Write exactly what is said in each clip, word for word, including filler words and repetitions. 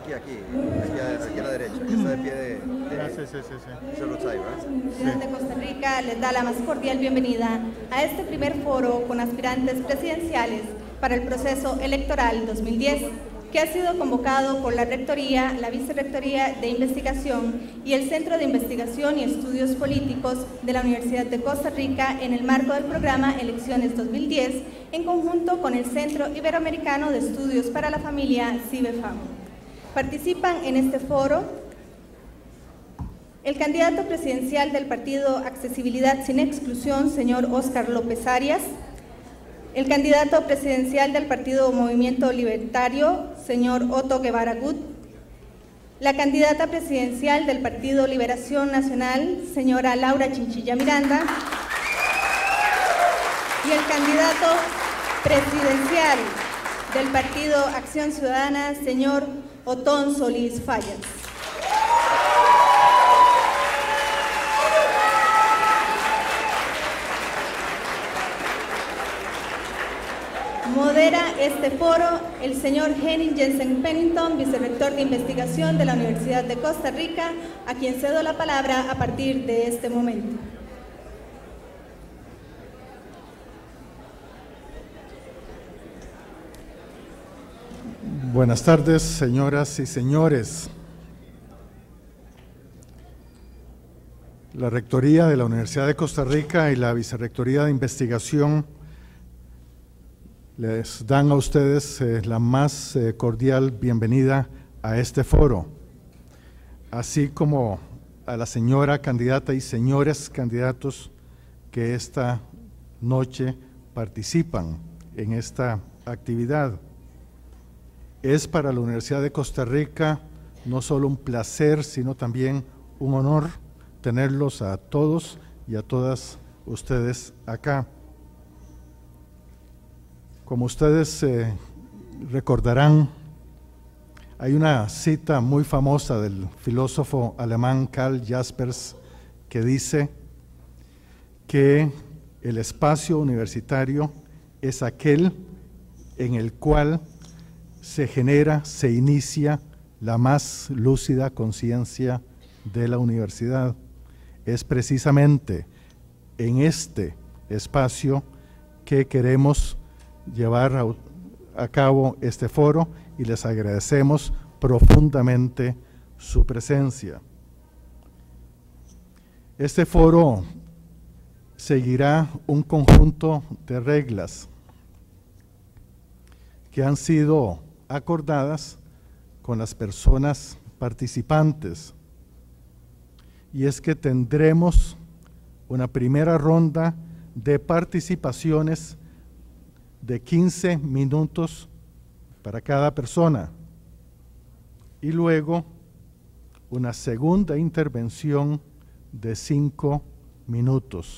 aquí, aquí, aquí a, aquí a la derecha, que está de pie de, de Ah, sí, sí, sí, sí. Cerutay, ¿verdad? Ciudad de Costa Rica les da la más cordial bienvenida a este primer foro con aspirantes presidenciales para el proceso electoral dos mil diez, que ha sido convocado por la Rectoría, la Vicerrectoría de Investigación y el Centro de Investigación y Estudios Políticos de la Universidad de Costa Rica en el marco del programa Elecciones dos mil diez, en conjunto con el Centro Iberoamericano de Estudios para la Familia, CIBEFAM. Participan en este foro el candidato presidencial del partido Accesibilidad Sin Exclusión, señor Óscar López Arias; el candidato presidencial del partido Movimiento Libertario, señor Otto Guevara Gut; la candidata presidencial del partido Liberación Nacional, señora Laura Chinchilla Miranda; y el candidato presidencial del partido Acción Ciudadana, señor Otón Solís Fallas. Modera este foro el señor Henning Jensen Pennington, vicerrector de investigación de la Universidad de Costa Rica, a quien cedo la palabra a partir de este momento. Buenas tardes, señoras y señores. La Rectoría de la Universidad de Costa Rica y la Vicerrectoría de Investigación les dan a ustedes eh, la más eh, cordial bienvenida a este foro, así como a la señora candidata y señores candidatos que esta noche participan en esta actividad. Es para la Universidad de Costa Rica no solo un placer, sino también un honor tenerlos a todos y a todas ustedes acá. Como ustedes eh, recordarán, hay una cita muy famosa del filósofo alemán Karl Jaspers que dice que el espacio universitario es aquel en el cual se genera, se inicia la más lúcida conciencia de la universidad. Es precisamente en este espacio que queremos llevar a, a cabo este foro y les agradecemos profundamente su presencia. Este foro seguirá un conjunto de reglas que han sido acordadas con las personas participantes, y es que tendremos una primera ronda de participaciones de quince minutos para cada persona y luego una segunda intervención de cinco minutos.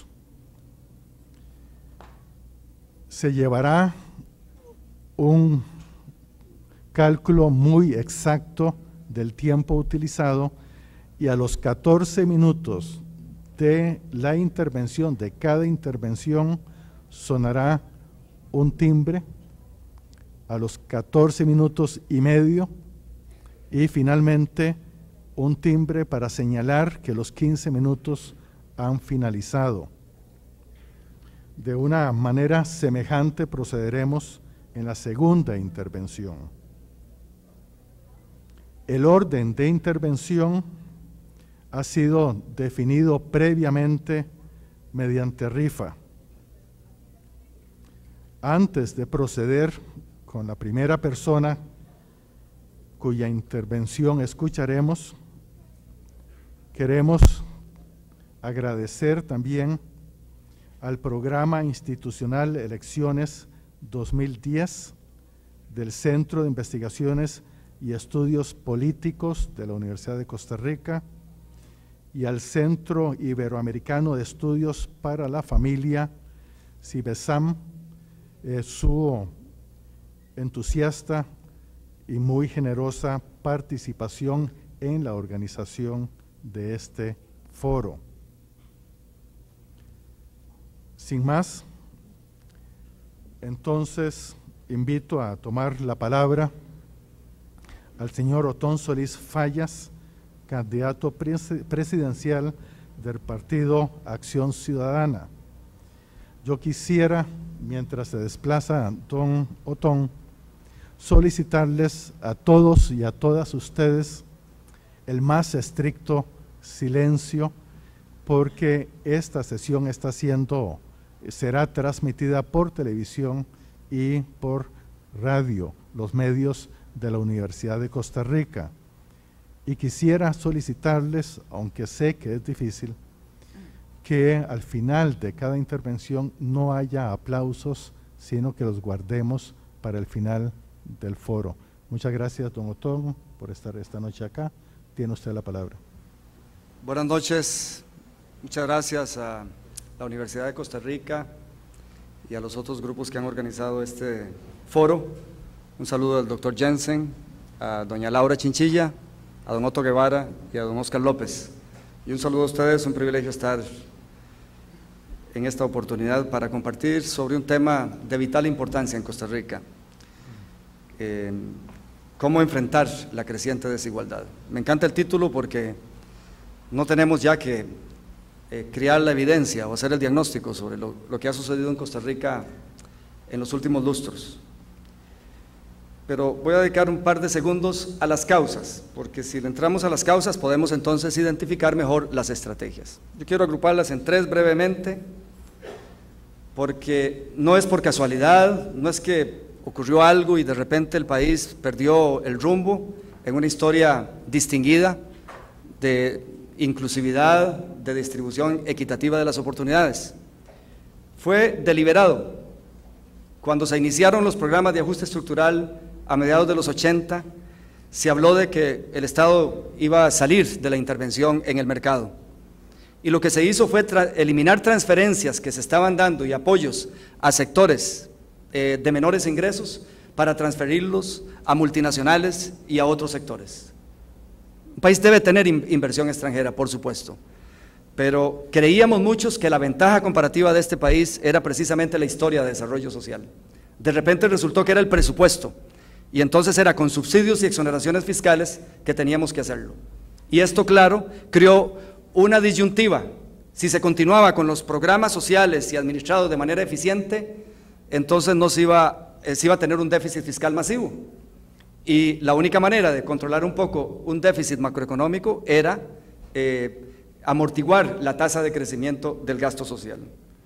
Se llevará un cálculo muy exacto del tiempo utilizado y a los catorce minutos de la intervención, de cada intervención, sonará un timbre, a los catorce minutos y medio, y finalmente un timbre para señalar que los quince minutos han finalizado. De una manera semejante procederemos en la segunda intervención. El orden de intervención ha sido definido previamente mediante rifa. Antes de proceder con la primera persona cuya intervención escucharemos, queremos agradecer también al Programa Institucional Elecciones dos mil diez del Centro de Investigaciones y Estudios Políticos de la Universidad de Costa Rica y al Centro Iberoamericano de Estudios para la Familia, CIBESAM, eh, su entusiasta y muy generosa participación en la organización de este foro. Sin más, entonces invito a tomar la palabra al señor Otón Solís Fallas, candidato presidencial del Partido Acción Ciudadana. Yo quisiera, mientras se desplaza don Otón, solicitarles a todos y a todas ustedes el más estricto silencio, porque esta sesión está siendo, será transmitida por televisión y por radio, los medios de la Universidad de Costa Rica. Y quisiera solicitarles, aunque sé que es difícil, que al final de cada intervención no haya aplausos, sino que los guardemos para el final del foro. Muchas gracias, don Otón, por estar esta noche acá. Tiene usted la palabra. Buenas noches. Muchas gracias a la Universidad de Costa Rica y a los otros grupos que han organizado este foro. Un saludo al doctor Jensen, a doña Laura Chinchilla, a don Otto Guevara y a don Oscar López. Y un saludo a ustedes, un privilegio estar en esta oportunidad para compartir sobre un tema de vital importancia en Costa Rica. Eh, cómo enfrentar la creciente desigualdad. Me encanta el título porque no tenemos ya que eh, crear la evidencia o hacer el diagnóstico sobre lo, lo que ha sucedido en Costa Rica en los últimos lustros. Pero voy a dedicar un par de segundos a las causas, porque si le entramos a las causas podemos entonces identificar mejor las estrategias. Yo quiero agruparlas en tres brevemente, porque no es por casualidad, no es que ocurrió algo y de repente el país perdió el rumbo en una historia distinguida de inclusividad, de distribución equitativa de las oportunidades. Fue deliberado. Cuando se iniciaron los programas de ajuste estructural a mediados de los ochenta, se habló de que el Estado iba a salir de la intervención en el mercado. Y lo que se hizo fue tra- eliminar transferencias que se estaban dando y apoyos a sectores eh, de menores ingresos para transferirlos a multinacionales y a otros sectores. Un país debe tener in- inversión extranjera, por supuesto, pero creíamos muchos que la ventaja comparativa de este país era precisamente la historia de desarrollo social. De repente resultó que era el presupuesto, y entonces era con subsidios y exoneraciones fiscales que teníamos que hacerlo. Y esto, claro, creó una disyuntiva. Si se continuaba con los programas sociales y administrados de manera eficiente, entonces no se iba, eh, se iba a tener un déficit fiscal masivo. Y la única manera de controlar un poco un déficit macroeconómico era eh, amortiguar la tasa de crecimiento del gasto social.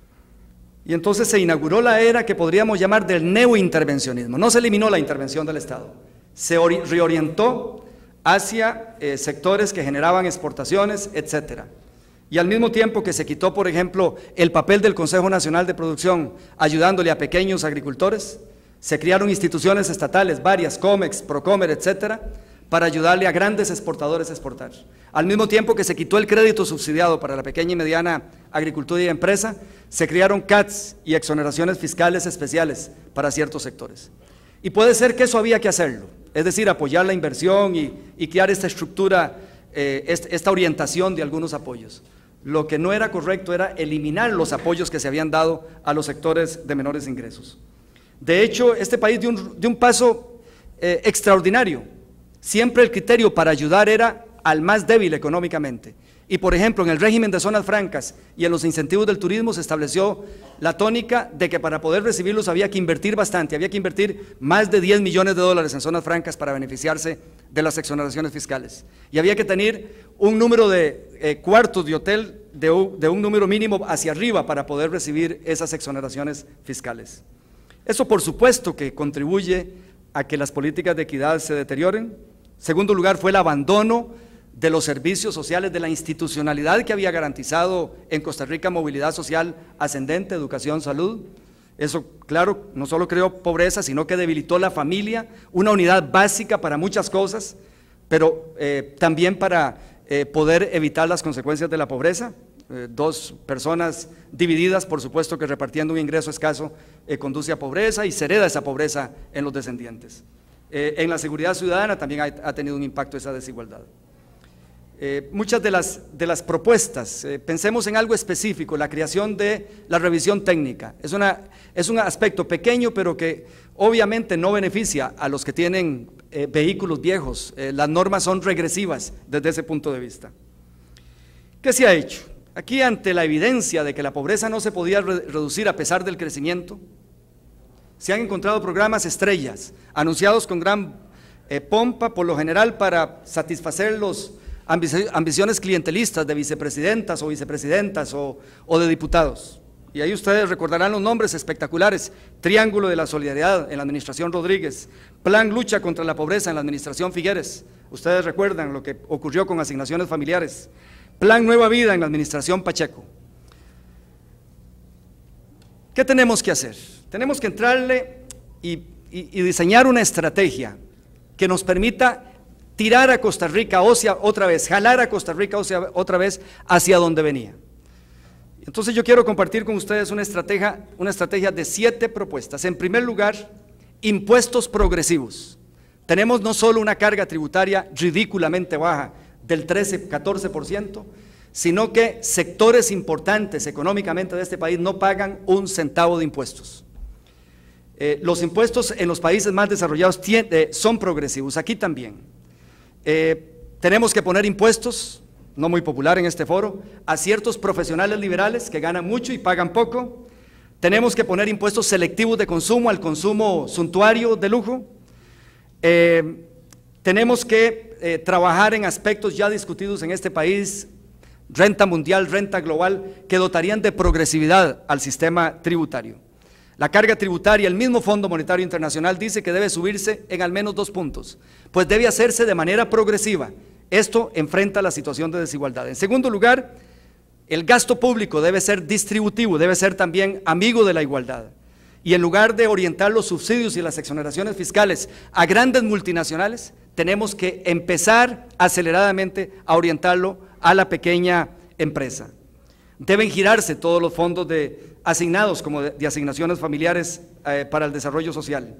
Y entonces se inauguró la era que podríamos llamar del neointervencionismo. No se eliminó la intervención del Estado, se reorientó hacia eh, sectores que generaban exportaciones, etcétera. Y al mismo tiempo que se quitó, por ejemplo, el papel del Consejo Nacional de Producción ayudándole a pequeños agricultores, se crearon instituciones estatales, varias, COMEX, Procomer, etcétera, para ayudarle a grandes exportadores a exportar. Al mismo tiempo que se quitó el crédito subsidiado para la pequeña y mediana agricultura y empresa, se crearon C A Ts y exoneraciones fiscales especiales para ciertos sectores. Y puede ser que eso había que hacerlo, es decir, apoyar la inversión y, y crear esta estructura, eh, este, esta orientación de algunos apoyos. Lo que no era correcto era eliminar los apoyos que se habían dado a los sectores de menores ingresos. De hecho, este país dio un, dio un paso eh, extraordinario. Siempre el criterio para ayudar era al más débil económicamente. Y por ejemplo, en el régimen de zonas francas y en los incentivos del turismo se estableció la tónica de que para poder recibirlos había que invertir bastante, había que invertir más de diez millones de dólares en zonas francas para beneficiarse de las exoneraciones fiscales. Y había que tener un número de eh, cuartos de hotel de un, de un número mínimo hacia arriba para poder recibir esas exoneraciones fiscales. Eso por supuesto que contribuye a que las políticas de equidad se deterioren. Segundo lugar fue el abandono de los servicios sociales, de la institucionalidad que había garantizado en Costa Rica movilidad social ascendente, educación, salud. Eso, claro, no solo creó pobreza, sino que debilitó la familia, una unidad básica para muchas cosas, pero eh, también para eh, poder evitar las consecuencias de la pobreza. Eh, dos personas divididas, por supuesto que repartiendo un ingreso escaso eh, conduce a pobreza y se hereda esa pobreza en los descendientes. Eh, en la seguridad ciudadana también ha, ha tenido un impacto esa desigualdad. Eh, muchas de las, de las propuestas, eh, pensemos en algo específico, la creación de la revisión técnica. Es, una, es un aspecto pequeño, pero que obviamente no beneficia a los que tienen eh, vehículos viejos. Eh, las normas son regresivas desde ese punto de vista. ¿Qué se ha hecho? Aquí, ante la evidencia de que la pobreza no se podía re reducir a pesar del crecimiento, se han encontrado programas estrellas, anunciados con gran eh, pompa, por lo general para satisfacer los ambiciones clientelistas de vicepresidentas o vicepresidentas o, o de diputados. Y ahí ustedes recordarán los nombres espectaculares: Triángulo de la Solidaridad en la administración Rodríguez, Plan Lucha contra la Pobreza en la administración Figueres, ustedes recuerdan lo que ocurrió con asignaciones familiares, Plan Nueva Vida en la administración Pacheco. ¿Qué tenemos que hacer? Tenemos que entrarle y, y, y diseñar una estrategia que nos permita tirar a Costa Rica hacia, otra vez, jalar a Costa Rica hacia, otra vez hacia donde venía. Entonces yo quiero compartir con ustedes una estrategia, una estrategia de siete propuestas. En primer lugar, impuestos progresivos. Tenemos no solo una carga tributaria ridículamente baja del trece, catorce por ciento, sino que sectores importantes económicamente de este país no pagan un centavo de impuestos. Eh, los impuestos en los países más desarrollados tiene, eh, son progresivos, aquí también. Eh, tenemos que poner impuestos, no muy popular en este foro, a ciertos profesionales liberales que ganan mucho y pagan poco. Tenemos que poner impuestos selectivos de consumo al consumo suntuario de lujo. Eh, tenemos que eh, trabajar en aspectos ya discutidos en este país, renta mundial, renta global, que dotarían de progresividad al sistema tributario. La carga tributaria, el mismo Fondo Monetario Internacional dice que debe subirse en al menos dos puntos, pues debe hacerse de manera progresiva. Esto enfrenta la situación de desigualdad. En segundo lugar, el gasto público debe ser distributivo, debe ser también amigo de la igualdad. Y en lugar de orientar los subsidios y las exoneraciones fiscales a grandes multinacionales, tenemos que empezar aceleradamente a orientarlo a la pequeña empresa. Deben girarse todos los fondos de, asignados como de, de asignaciones familiares eh, para el desarrollo social.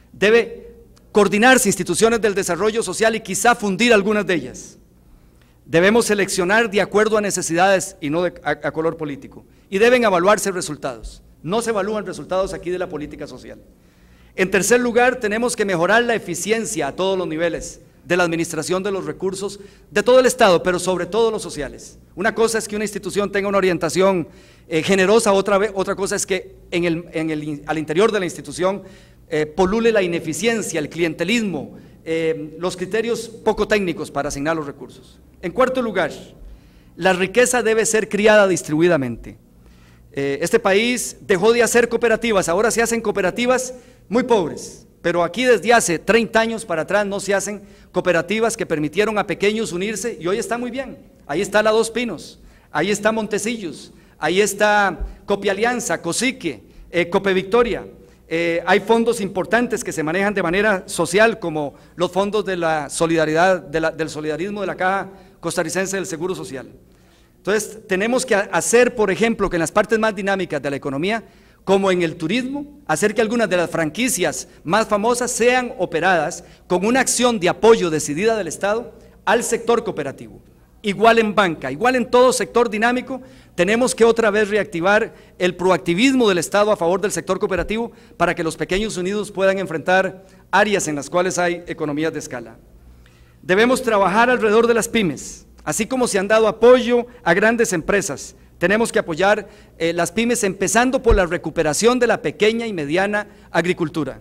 Debe coordinarse instituciones del desarrollo social y quizá fundir algunas de ellas. Debemos seleccionar de acuerdo a necesidades y no de, a, a color político. Y deben evaluarse resultados. No se evalúan resultados aquí de la política social. En tercer lugar, tenemos que mejorar la eficiencia a todos los niveles de la administración de los recursos de todo el Estado, pero sobre todo los sociales. Una cosa es que una institución tenga una orientación eh, generosa, otra, vez, otra cosa es que en el, en el, al interior de la institución eh, polule la ineficiencia, el clientelismo, eh, los criterios poco técnicos para asignar los recursos. En cuarto lugar, la riqueza debe ser criada distribuidamente. Eh, este país dejó de hacer cooperativas, ahora se hacen cooperativas muy pobres. Pero aquí desde hace treinta años para atrás no se hacen cooperativas que permitieron a pequeños unirse y hoy está muy bien. Ahí está la Dos Pinos, ahí está Montecillos, ahí está Copialianza, Cosique, eh, Cope Victoria. Eh, hay fondos importantes que se manejan de manera social como los fondos de la solidaridad, de la, del solidarismo de la Caja Costarricense del Seguro Social. Entonces tenemos que hacer, por ejemplo, que en las partes más dinámicas de la economía, como en el turismo, hacer que algunas de las franquicias más famosas sean operadas con una acción de apoyo decidida del Estado al sector cooperativo. Igual en banca, igual en todo sector dinámico, tenemos que otra vez reactivar el proactivismo del Estado a favor del sector cooperativo para que los pequeños unidos puedan enfrentar áreas en las cuales hay economías de escala. Debemos trabajar alrededor de las pymes, así como se han dado apoyo a grandes empresas. Tenemos que apoyar eh, las pymes, empezando por la recuperación de la pequeña y mediana agricultura.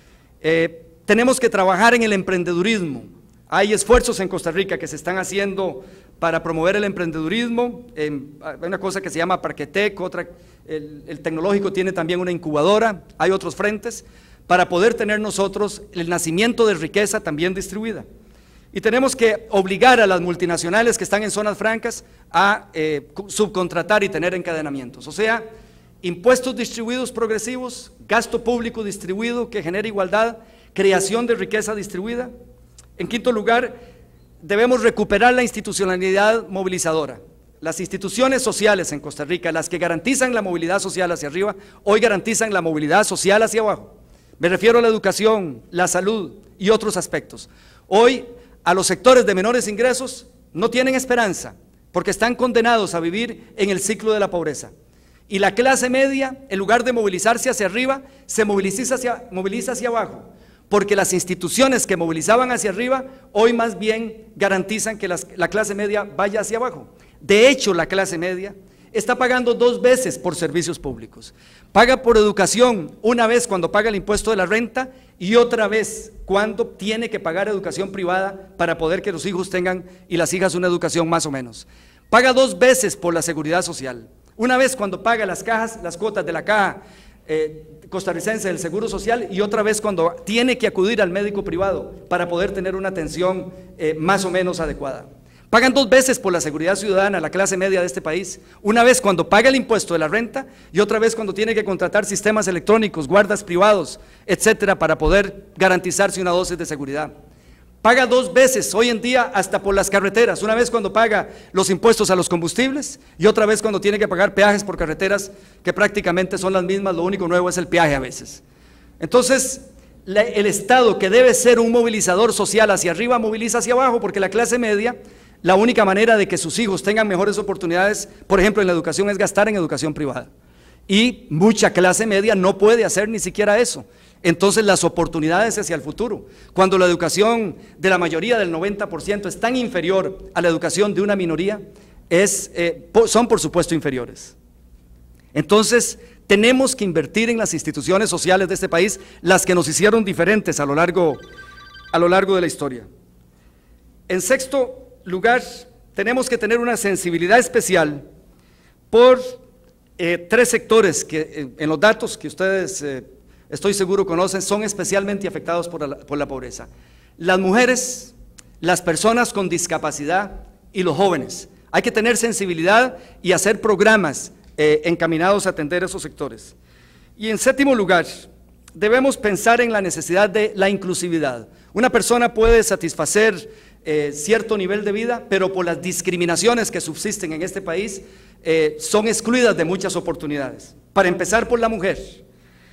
Eh, tenemos que trabajar en el emprendedurismo. Hay esfuerzos en Costa Rica que se están haciendo para promover el emprendedurismo. Eh, hay una cosa que se llama Parquetec, otra, el, el tecnológico tiene también una incubadora, hay otros frentes, para poder tener nosotros el nacimiento de riqueza también distribuida. Y tenemos que obligar a las multinacionales que están en zonas francas a eh, subcontratar y tener encadenamientos. O sea, impuestos distribuidos progresivos, gasto público distribuido que genere igualdad, creación de riqueza distribuida. En quinto lugar, debemos recuperar la institucionalidad movilizadora. Las instituciones sociales en Costa Rica, las que garantizan la movilidad social hacia arriba, hoy garantizan la movilidad social hacia abajo. Me refiero a la educación, la salud y otros aspectos. Hoy, a los sectores de menores ingresos no tienen esperanza, porque están condenados a vivir en el ciclo de la pobreza. Y la clase media, en lugar de movilizarse hacia arriba, se moviliza hacia, moviliza hacia abajo, porque las instituciones que movilizaban hacia arriba, hoy más bien garantizan que las, la clase media vaya hacia abajo. De hecho, la clase media está pagando dos veces por servicios públicos. Paga por educación, una vez cuando paga el impuesto de la renta y otra vez cuando tiene que pagar educación privada para poder que los hijos tengan y las hijas una educación más o menos. Paga dos veces por la seguridad social. Una vez cuando paga las cajas, las cuotas de la caja eh, costarricense del Seguro Social y otra vez cuando tiene que acudir al médico privado para poder tener una atención eh, más o menos adecuada. Pagan dos veces por la seguridad ciudadana la clase media de este país, una vez cuando paga el impuesto de la renta y otra vez cuando tiene que contratar sistemas electrónicos, guardas privados, etcétera, para poder garantizarse una dosis de seguridad. Paga dos veces hoy en día hasta por las carreteras, una vez cuando paga los impuestos a los combustibles y otra vez cuando tiene que pagar peajes por carreteras que prácticamente son las mismas, lo único nuevo es el peaje a veces. Entonces, la, el Estado, que debe ser un movilizador social hacia arriba, moviliza hacia abajo, porque la clase media, la única manera de que sus hijos tengan mejores oportunidades, por ejemplo en la educación, es gastar en educación privada. Y mucha clase media no puede hacer ni siquiera eso. Entonces las oportunidades hacia el futuro, cuando la educación de la mayoría, del noventa por ciento, es tan inferior a la educación de una minoría, es, eh, son por supuesto inferiores. Entonces tenemos que invertir en las instituciones sociales de este país, las que nos hicieron diferentes a lo largo, a lo largo de la historia. En sexto lugar, tenemos que tener una sensibilidad especial por eh, tres sectores que eh, en los datos que ustedes eh, estoy seguro conocen, son especialmente afectados por la, por la pobreza. Las mujeres, las personas con discapacidad y los jóvenes. Hay que tener sensibilidad y hacer programas eh, encaminados a atender esos sectores. Y en séptimo lugar, debemos pensar en la necesidad de la inclusividad. Una persona puede satisfacer eh, cierto nivel de vida, pero por las discriminaciones que subsisten en este país, eh, son excluidas de muchas oportunidades. Para empezar por la mujer.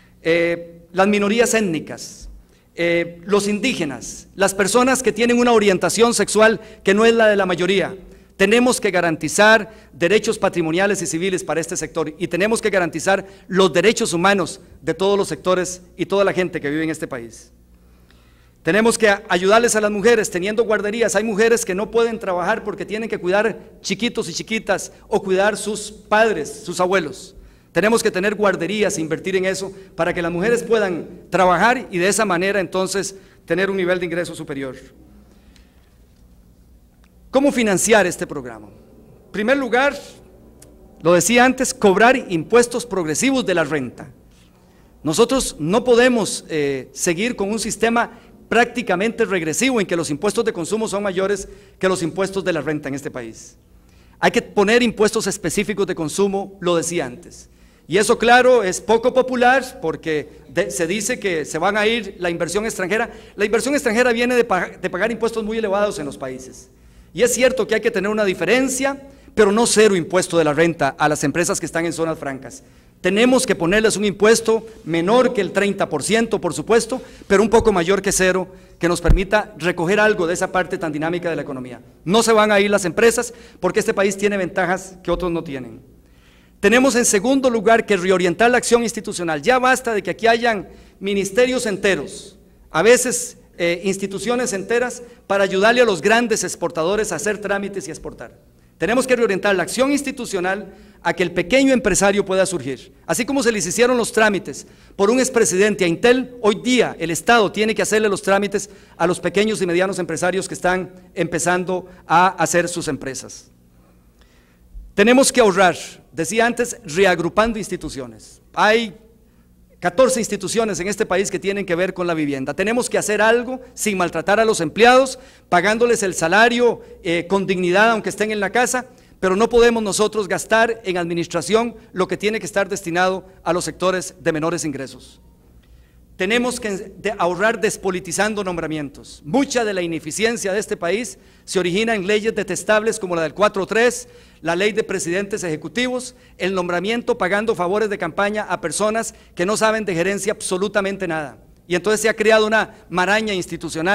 Eh, las minorías étnicas, eh, los indígenas, las personas que tienen una orientación sexual que no es la de la mayoría. Tenemos que garantizar derechos patrimoniales y civiles para este sector y tenemos que garantizar los derechos humanos de todos los sectores y toda la gente que vive en este país. Tenemos que ayudarles a las mujeres teniendo guarderías. Hay mujeres que no pueden trabajar porque tienen que cuidar chiquitos y chiquitas o cuidar sus padres, sus abuelos. Tenemos que tener guarderías, invertir en eso, para que las mujeres puedan trabajar y de esa manera entonces tener un nivel de ingreso superior. ¿Cómo financiar este programa? En primer lugar, lo decía antes, cobrar impuestos progresivos de la renta. Nosotros no podemos eh, seguir con un sistema prácticamente regresivo en que los impuestos de consumo son mayores que los impuestos de la renta en este país. Hay que poner impuestos específicos de consumo, lo decía antes. Y eso, claro, es poco popular porque de, se dice que se van a ir la inversión extranjera. La inversión extranjera viene de, pag de pagar impuestos muy elevados en los países. Y es cierto que hay que tener una diferencia, pero no cero impuesto de la renta a las empresas que están en zonas francas. Tenemos que ponerles un impuesto menor que el treinta por ciento, por supuesto, pero un poco mayor que cero, que nos permita recoger algo de esa parte tan dinámica de la economía. No se van a ir las empresas porque este país tiene ventajas que otros no tienen. Tenemos en segundo lugar que reorientar la acción institucional. Ya basta de que aquí hayan ministerios enteros, a veces eh, instituciones enteras, para ayudarle a los grandes exportadores a hacer trámites y exportar. Tenemos que reorientar la acción institucional a que el pequeño empresario pueda surgir. Así como se les hicieron los trámites por un expresidente a Intel, hoy día el Estado tiene que hacerle los trámites a los pequeños y medianos empresarios que están empezando a hacer sus empresas. Tenemos que ahorrar, decía antes, reagrupando instituciones. Hay catorce instituciones en este país que tienen que ver con la vivienda. Tenemos que hacer algo sin maltratar a los empleados, pagándoles el salario eh, con dignidad aunque estén en la casa, pero no podemos nosotros gastar en administración lo que tiene que estar destinado a los sectores de menores ingresos. Tenemos que de ahorrar despolitizando nombramientos. Mucha de la ineficiencia de este país se origina en leyes detestables como la del cuatro tres, la ley de presidentes ejecutivos, el nombramiento pagando favores de campaña a personas que no saben de gerencia absolutamente nada. Y entonces se ha creado una maraña institucional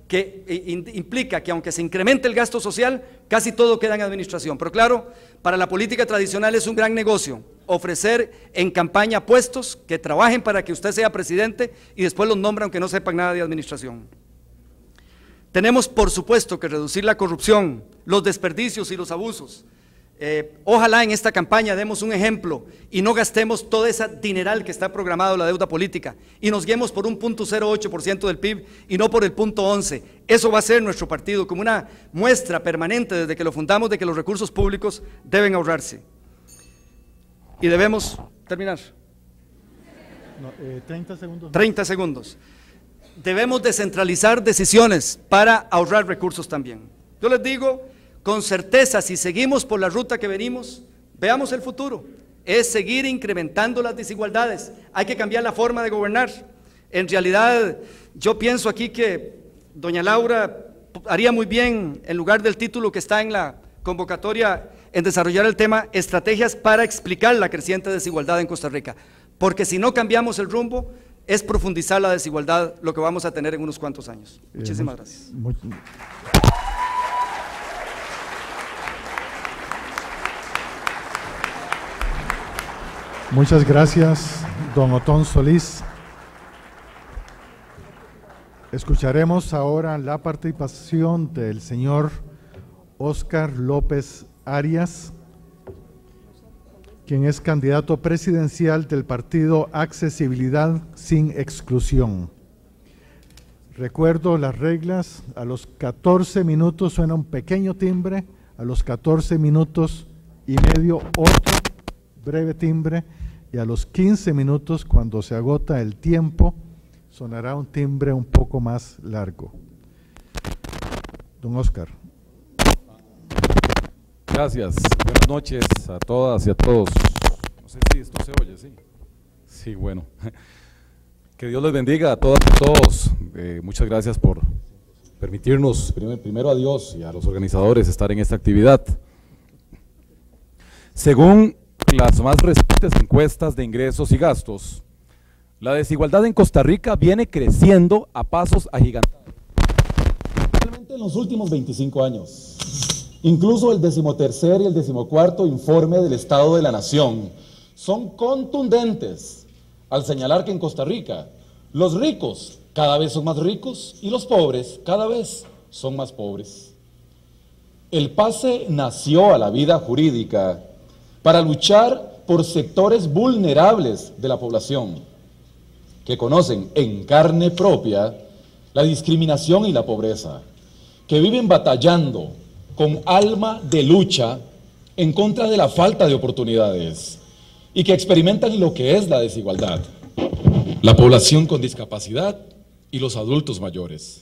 que implica que aunque se incremente el gasto social, casi todo queda en administración. Pero claro, para la política tradicional es un gran negocio ofrecer en campaña puestos que trabajen para que usted sea presidente y después los nombran aunque no sepan nada de administración. Tenemos por supuesto que reducir la corrupción, los desperdicios y los abusos. Eh, ojalá en esta campaña demos un ejemplo y no gastemos toda esa dineral que está programado la deuda política y nos guiemos por un punto cero ocho por ciento del P I B y no por el punto once. Eso va a ser nuestro partido como una muestra permanente desde que lo fundamos de que los recursos públicos deben ahorrarse. Y debemos terminar. No, eh, treinta segundos. treinta segundos. Debemos descentralizar decisiones para ahorrar recursos también. Yo les digo con certeza, si seguimos por la ruta que venimos, veamos el futuro, es seguir incrementando las desigualdades, hay que cambiar la forma de gobernar. En realidad, yo pienso aquí que doña Laura haría muy bien, en lugar del título que está en la convocatoria, en desarrollar el tema estrategias para explicar la creciente desigualdad en Costa Rica, porque si no cambiamos el rumbo, es profundizar la desigualdad lo que vamos a tener en unos cuantos años. Muchísimas eh, gracias. Muy, Muchas gracias, don Otón Solís. Escucharemos ahora la participación del señor Óscar López Arias, quien es candidato presidencial del partido Accesibilidad Sin Exclusión. Recuerdo las reglas: a los catorce minutos suena un pequeño timbre, a los catorce minutos y medio otro breve timbre, y a los quince minutos, cuando se agota el tiempo, sonará un timbre un poco más largo. Don Óscar. Gracias, buenas noches a todas y a todos. No sé si esto se oye, ¿sí? Sí, bueno. Que Dios les bendiga a todas y a todos. Eh, muchas gracias por permitirnos, primero, primero a Dios y a los organizadores, estar en esta actividad. Según las más recientes encuestas de ingresos y gastos, la desigualdad en Costa Rica viene creciendo a pasos agigantados. Realmente en los últimos veinticinco años, incluso el decimotercer y el decimocuarto informe del Estado de la Nación son contundentes al señalar que en Costa Rica los ricos cada vez son más ricos y los pobres cada vez son más pobres. El PACE nació a la vida jurídica para luchar por sectores vulnerables de la población, que conocen en carne propia la discriminación y la pobreza, que viven batallando con alma de lucha en contra de la falta de oportunidades y que experimentan lo que es la desigualdad, la población con discapacidad y los adultos mayores.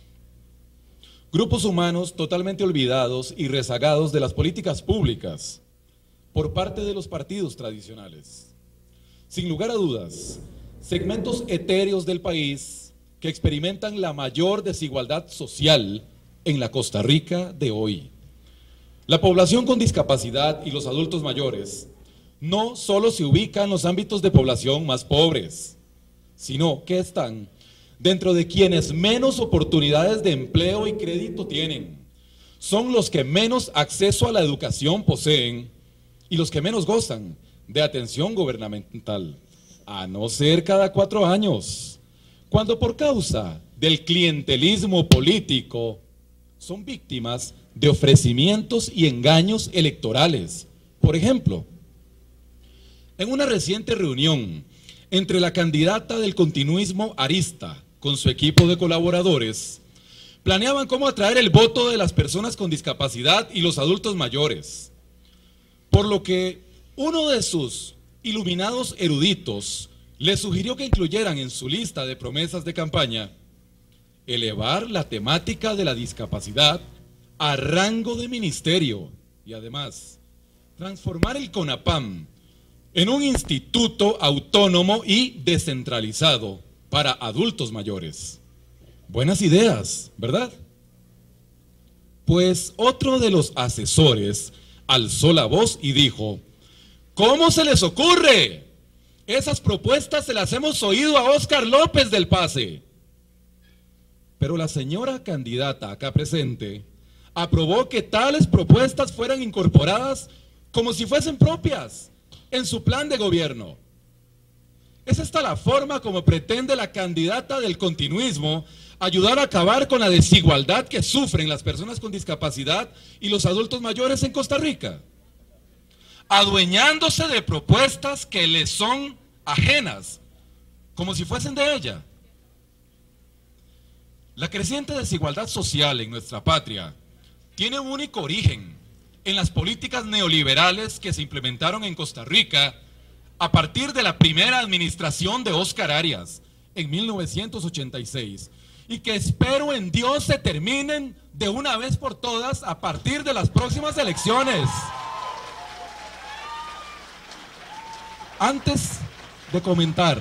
Grupos humanos totalmente olvidados y rezagados de las políticas públicas por parte de los partidos tradicionales. Sin lugar a dudas, segmentos etéreos del país que experimentan la mayor desigualdad social en la Costa Rica de hoy. La población con discapacidad y los adultos mayores no solo se ubican en los ámbitos de población más pobres, sino que están dentro de quienes menos oportunidades de empleo y crédito tienen. Son los que menos acceso a la educación poseen y los que menos gozan de atención gubernamental, a no ser cada cuatro años, cuando por causa del clientelismo político son víctimas de ofrecimientos y engaños electorales. Por ejemplo, en una reciente reunión entre la candidata del continuismo Arista con su equipo de colaboradores, planeaban cómo atraer el voto de las personas con discapacidad y los adultos mayores. Por lo que uno de sus iluminados eruditos le sugirió que incluyeran en su lista de promesas de campaña elevar la temática de la discapacidad a rango de ministerio y además transformar el CONAPAM en un instituto autónomo y descentralizado para adultos mayores. Buenas ideas, ¿verdad? Pues otro de los asesores alzó la voz y dijo: ¿cómo se les ocurre? Esas propuestas se las hemos oído a Óscar López del PACE. pero la señora candidata acá presente aprobó que tales propuestas fueran incorporadas como si fuesen propias en su plan de gobierno. ¿Es esta la forma como pretende la candidata del continuismo ayudar a acabar con la desigualdad que sufren las personas con discapacidad y los adultos mayores en Costa Rica? Adueñándose de propuestas que les son ajenas, como si fuesen de ella. La creciente desigualdad social en nuestra patria tiene un único origen en las políticas neoliberales que se implementaron en Costa Rica a partir de la primera administración de Óscar Arias en mil novecientos ochenta y seis, y que espero en Dios se terminen de una vez por todas a partir de las próximas elecciones. Antes de comentar,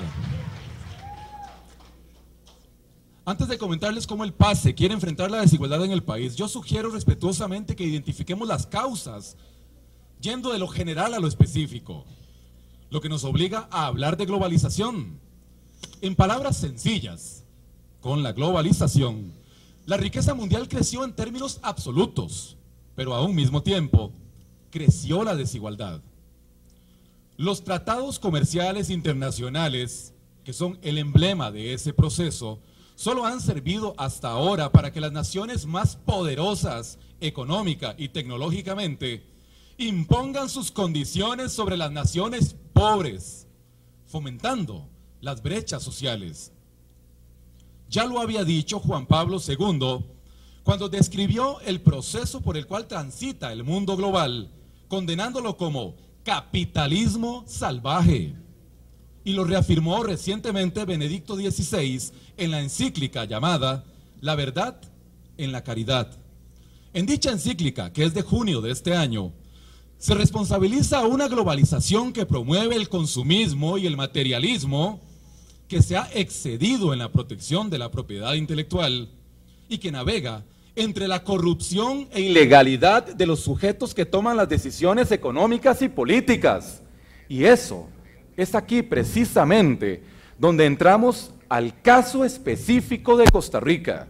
antes de comentarles cómo el P A S E quiere enfrentar la desigualdad en el país, yo sugiero respetuosamente que identifiquemos las causas, yendo de lo general a lo específico, lo que nos obliga a hablar de globalización. En palabras sencillas, con la globalización, la riqueza mundial creció en términos absolutos, pero a un mismo tiempo creció la desigualdad. Los tratados comerciales internacionales, que son el emblema de ese proceso, solo han servido hasta ahora para que las naciones más poderosas económica y tecnológicamente impongan sus condiciones sobre las naciones pobres, fomentando las brechas sociales. Ya lo había dicho Juan Pablo segundo cuando describió el proceso por el cual transita el mundo global, condenándolo como capitalismo salvaje. Y lo reafirmó recientemente Benedicto dieciséis en la encíclica llamada La verdad en la caridad. En dicha encíclica, que es de junio de este año, se responsabiliza a una globalización que promueve el consumismo y el materialismo, que se ha excedido en la protección de la propiedad intelectual y que navega entre la corrupción e ilegalidad de los sujetos que toman las decisiones económicas y políticas. Y eso es aquí precisamente donde entramos al caso específico de Costa Rica.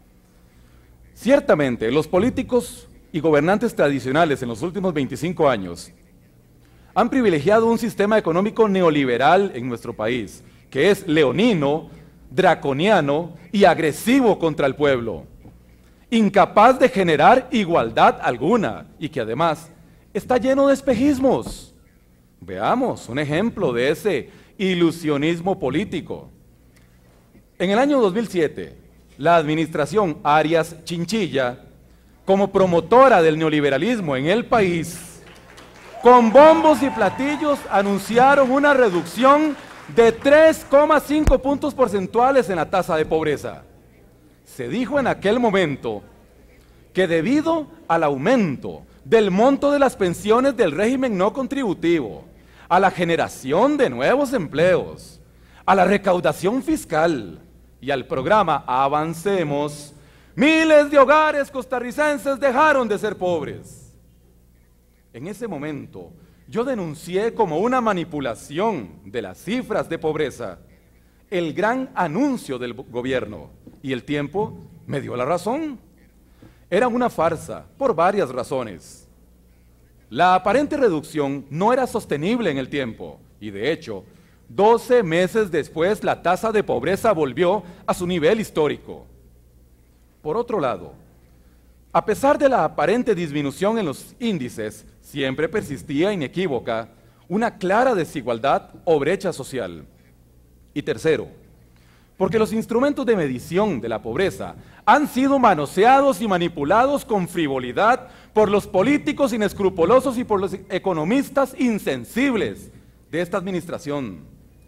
Ciertamente, los políticos y gobernantes tradicionales en los últimos veinticinco años han privilegiado un sistema económico neoliberal en nuestro país, que es leonino, draconiano y agresivo contra el pueblo, incapaz de generar igualdad alguna y que además está lleno de espejismos. Veamos un ejemplo de ese ilusionismo político. En el año dos mil siete, la administración Arias Chinchilla, como promotora del neoliberalismo en el país, con bombos y platillos anunciaron una reducción de tres coma cinco puntos porcentuales en la tasa de pobreza. Se dijo en aquel momento que debido al aumento del monto de las pensiones del régimen no contributivo, a la generación de nuevos empleos, a la recaudación fiscal y al programa Avancemos, miles de hogares costarricenses dejaron de ser pobres. En ese momento, yo denuncié como una manipulación de las cifras de pobreza el gran anuncio del gobierno, y el tiempo me dio la razón. Era una farsa, por varias razones. La aparente reducción no era sostenible en el tiempo, y de hecho, doce meses después la tasa de pobreza volvió a su nivel histórico. Por otro lado, a pesar de la aparente disminución en los índices, siempre persistía inequívoca una clara desigualdad o brecha social. Y tercero, porque los instrumentos de medición de la pobreza han sido manoseados y manipulados con frivolidad por los políticos inescrupulosos y por los economistas insensibles de esta administración.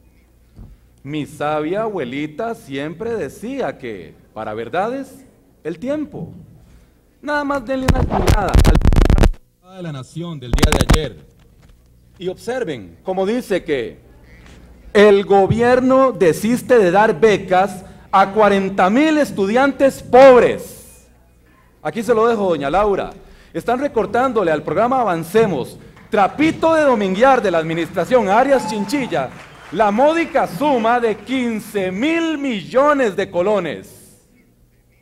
Mi sabia abuelita siempre decía que, para verdades, el tiempo. Nada más denle una mirada al de la Nación del día de ayer y observen cómo dice que el gobierno desiste de dar becas a cuarenta mil estudiantes pobres. Aquí se lo dejo, doña Laura. Están recortándole al programa Avancemos, trapito de dominguear de la administración Arias Chinchilla, la módica suma de quince mil millones de colones.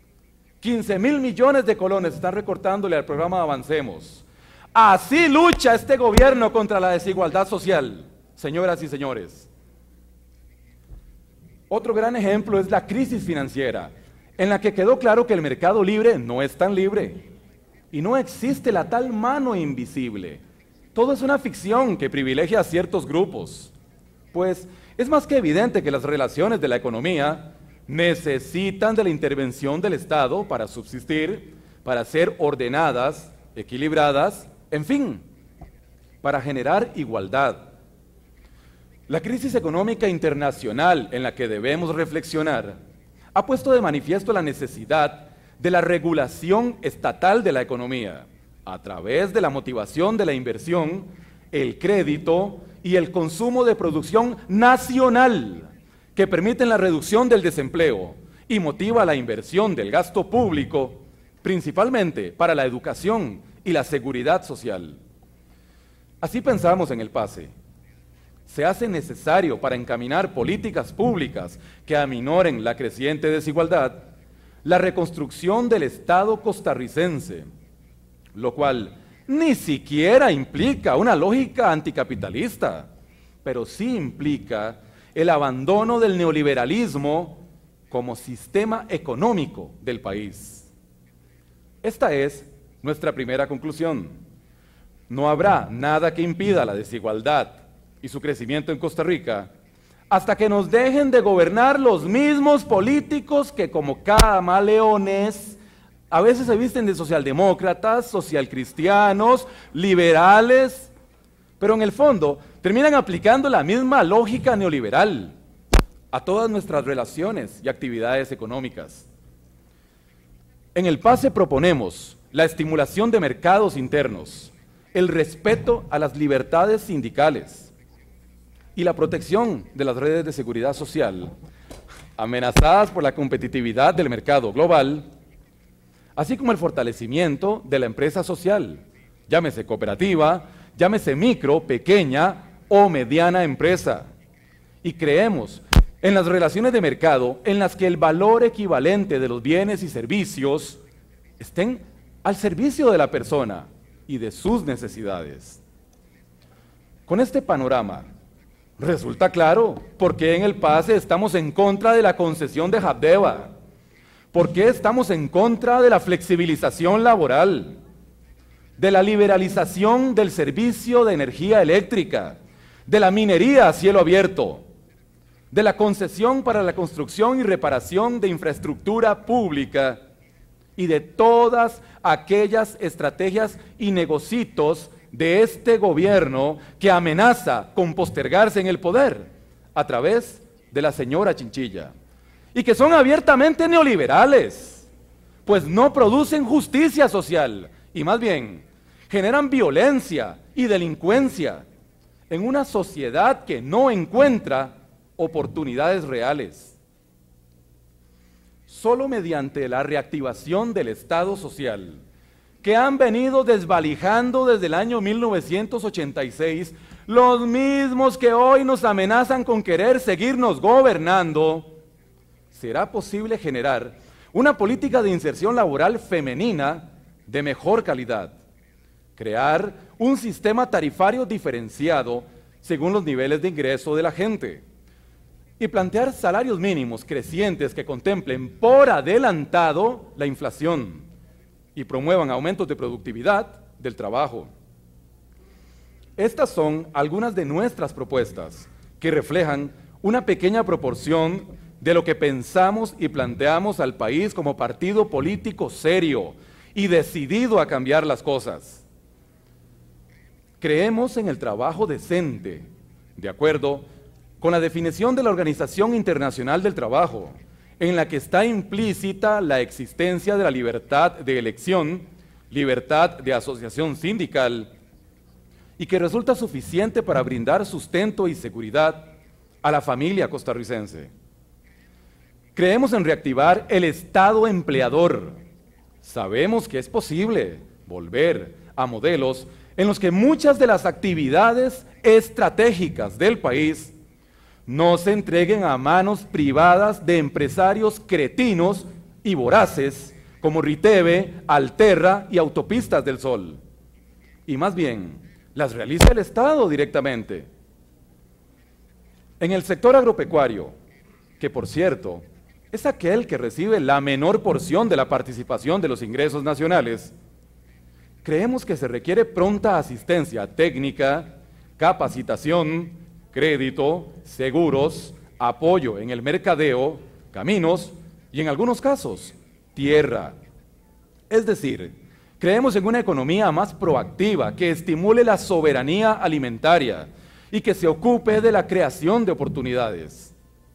quince mil millones de colones están recortándole al programa Avancemos. Así lucha este gobierno contra la desigualdad social, señoras y señores. Otro gran ejemplo es la crisis financiera, en la que quedó claro que el mercado libre no es tan libre y no existe la tal mano invisible. Todo es una ficción que privilegia a ciertos grupos, pues es más que evidente que las relaciones de la economía necesitan de la intervención del Estado para subsistir, para ser ordenadas, equilibradas, en fin, para generar igualdad. La crisis económica internacional en la que debemos reflexionar ha puesto de manifiesto la necesidad de la regulación estatal de la economía a través de la motivación de la inversión, el crédito y el consumo de producción nacional que permiten la reducción del desempleo y motiva la inversión del gasto público, principalmente para la educación y la seguridad social. Así pensamos en el PACE. Se hace necesario para encaminar políticas públicas que aminoren la creciente desigualdad, la reconstrucción del Estado costarricense, lo cual ni siquiera implica una lógica anticapitalista, pero sí implica el abandono del neoliberalismo como sistema económico del país. Esta es nuestra primera conclusión. No habrá nada que impida la desigualdad y su crecimiento en Costa Rica hasta que nos dejen de gobernar los mismos políticos que, como camaleones, a veces se visten de socialdemócratas, socialcristianos, liberales, pero en el fondo terminan aplicando la misma lógica neoliberal a todas nuestras relaciones y actividades económicas. En el PACE proponemos la estimulación de mercados internos, el respeto a las libertades sindicales y la protección de las redes de seguridad social, amenazadas por la competitividad del mercado global, así como el fortalecimiento de la empresa social, llámese cooperativa, llámese micro, pequeña o mediana empresa. Y creemos en las relaciones de mercado en las que el valor equivalente de los bienes y servicios estén al servicio de la persona y de sus necesidades. Con este panorama, resulta claro por qué en el PACE estamos en contra de la concesión de Habdeba. ¿Por qué estamos en contra de la flexibilización laboral, de la liberalización del servicio de energía eléctrica, de la minería a cielo abierto, de la concesión para la construcción y reparación de infraestructura pública y de todas aquellas estrategias y negocios de este gobierno que amenaza con postergarse en el poder a través de la señora Chinchilla? Y que son abiertamente neoliberales, pues no producen justicia social y más bien generan violencia y delincuencia en una sociedad que no encuentra oportunidades reales. Solo mediante la reactivación del Estado social, que han venido desvalijando desde el año mil novecientos ochenta y seis, los mismos que hoy nos amenazan con querer seguirnos gobernando, será posible generar una política de inserción laboral femenina de mejor calidad, crear un sistema tarifario diferenciado según los niveles de ingreso de la gente y plantear salarios mínimos crecientes que contemplen por adelantado la inflación y promuevan aumentos de productividad del trabajo. Estas son algunas de nuestras propuestas que reflejan una pequeña proporción de lo que pensamos y planteamos al país como partido político serio y decidido a cambiar las cosas. Creemos en el trabajo decente, de acuerdo con la definición de la Organización Internacional del Trabajo, en la que está implícita la existencia de la libertad de elección, libertad de asociación sindical, y que resulta suficiente para brindar sustento y seguridad a la familia costarricense. Creemos en reactivar el Estado empleador. Sabemos que es posible volver a modelos en los que muchas de las actividades estratégicas del país no se entreguen a manos privadas de empresarios cretinos y voraces como Riteve, Alterra y Autopistas del Sol. Y más bien, las realiza el Estado directamente. En el sector agropecuario, que por cierto, es aquel que recibe la menor porción de la participación de los ingresos nacionales, creemos que se requiere pronta asistencia técnica, capacitación, crédito, seguros, apoyo en el mercadeo, caminos y en algunos casos, tierra. Es decir, creemos en una economía más proactiva que estimule la soberanía alimentaria y que se ocupe de la creación de oportunidades.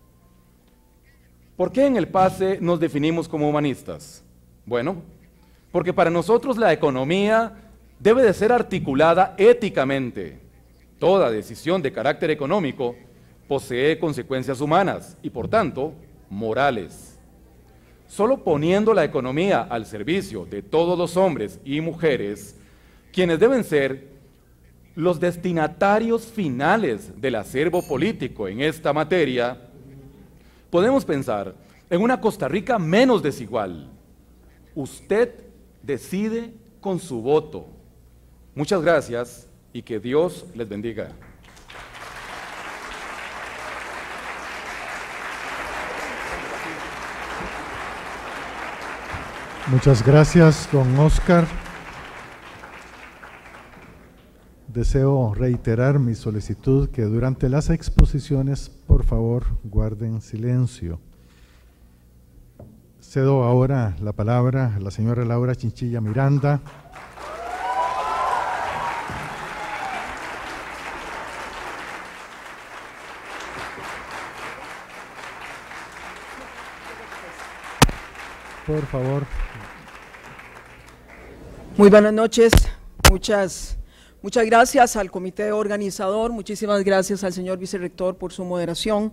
¿Por qué en el PACE nos definimos como humanistas? Bueno, porque para nosotros la economía debe de ser articulada éticamente. Toda decisión de carácter económico posee consecuencias humanas y, por tanto, morales. Solo poniendo la economía al servicio de todos los hombres y mujeres, quienes deben ser los destinatarios finales del acervo político en esta materia, podemos pensar en una Costa Rica menos desigual. Usted decide con su voto. Muchas gracias y que Dios les bendiga. Muchas gracias, don Oscar. Deseo reiterar mi solicitud que durante las exposiciones, por favor, guarden silencio. Cedo ahora la palabra a la señora Laura Chinchilla Miranda. Por favor. Muy buenas noches, muchas, muchas gracias al comité organizador, muchísimas gracias al señor vicerrector por su moderación,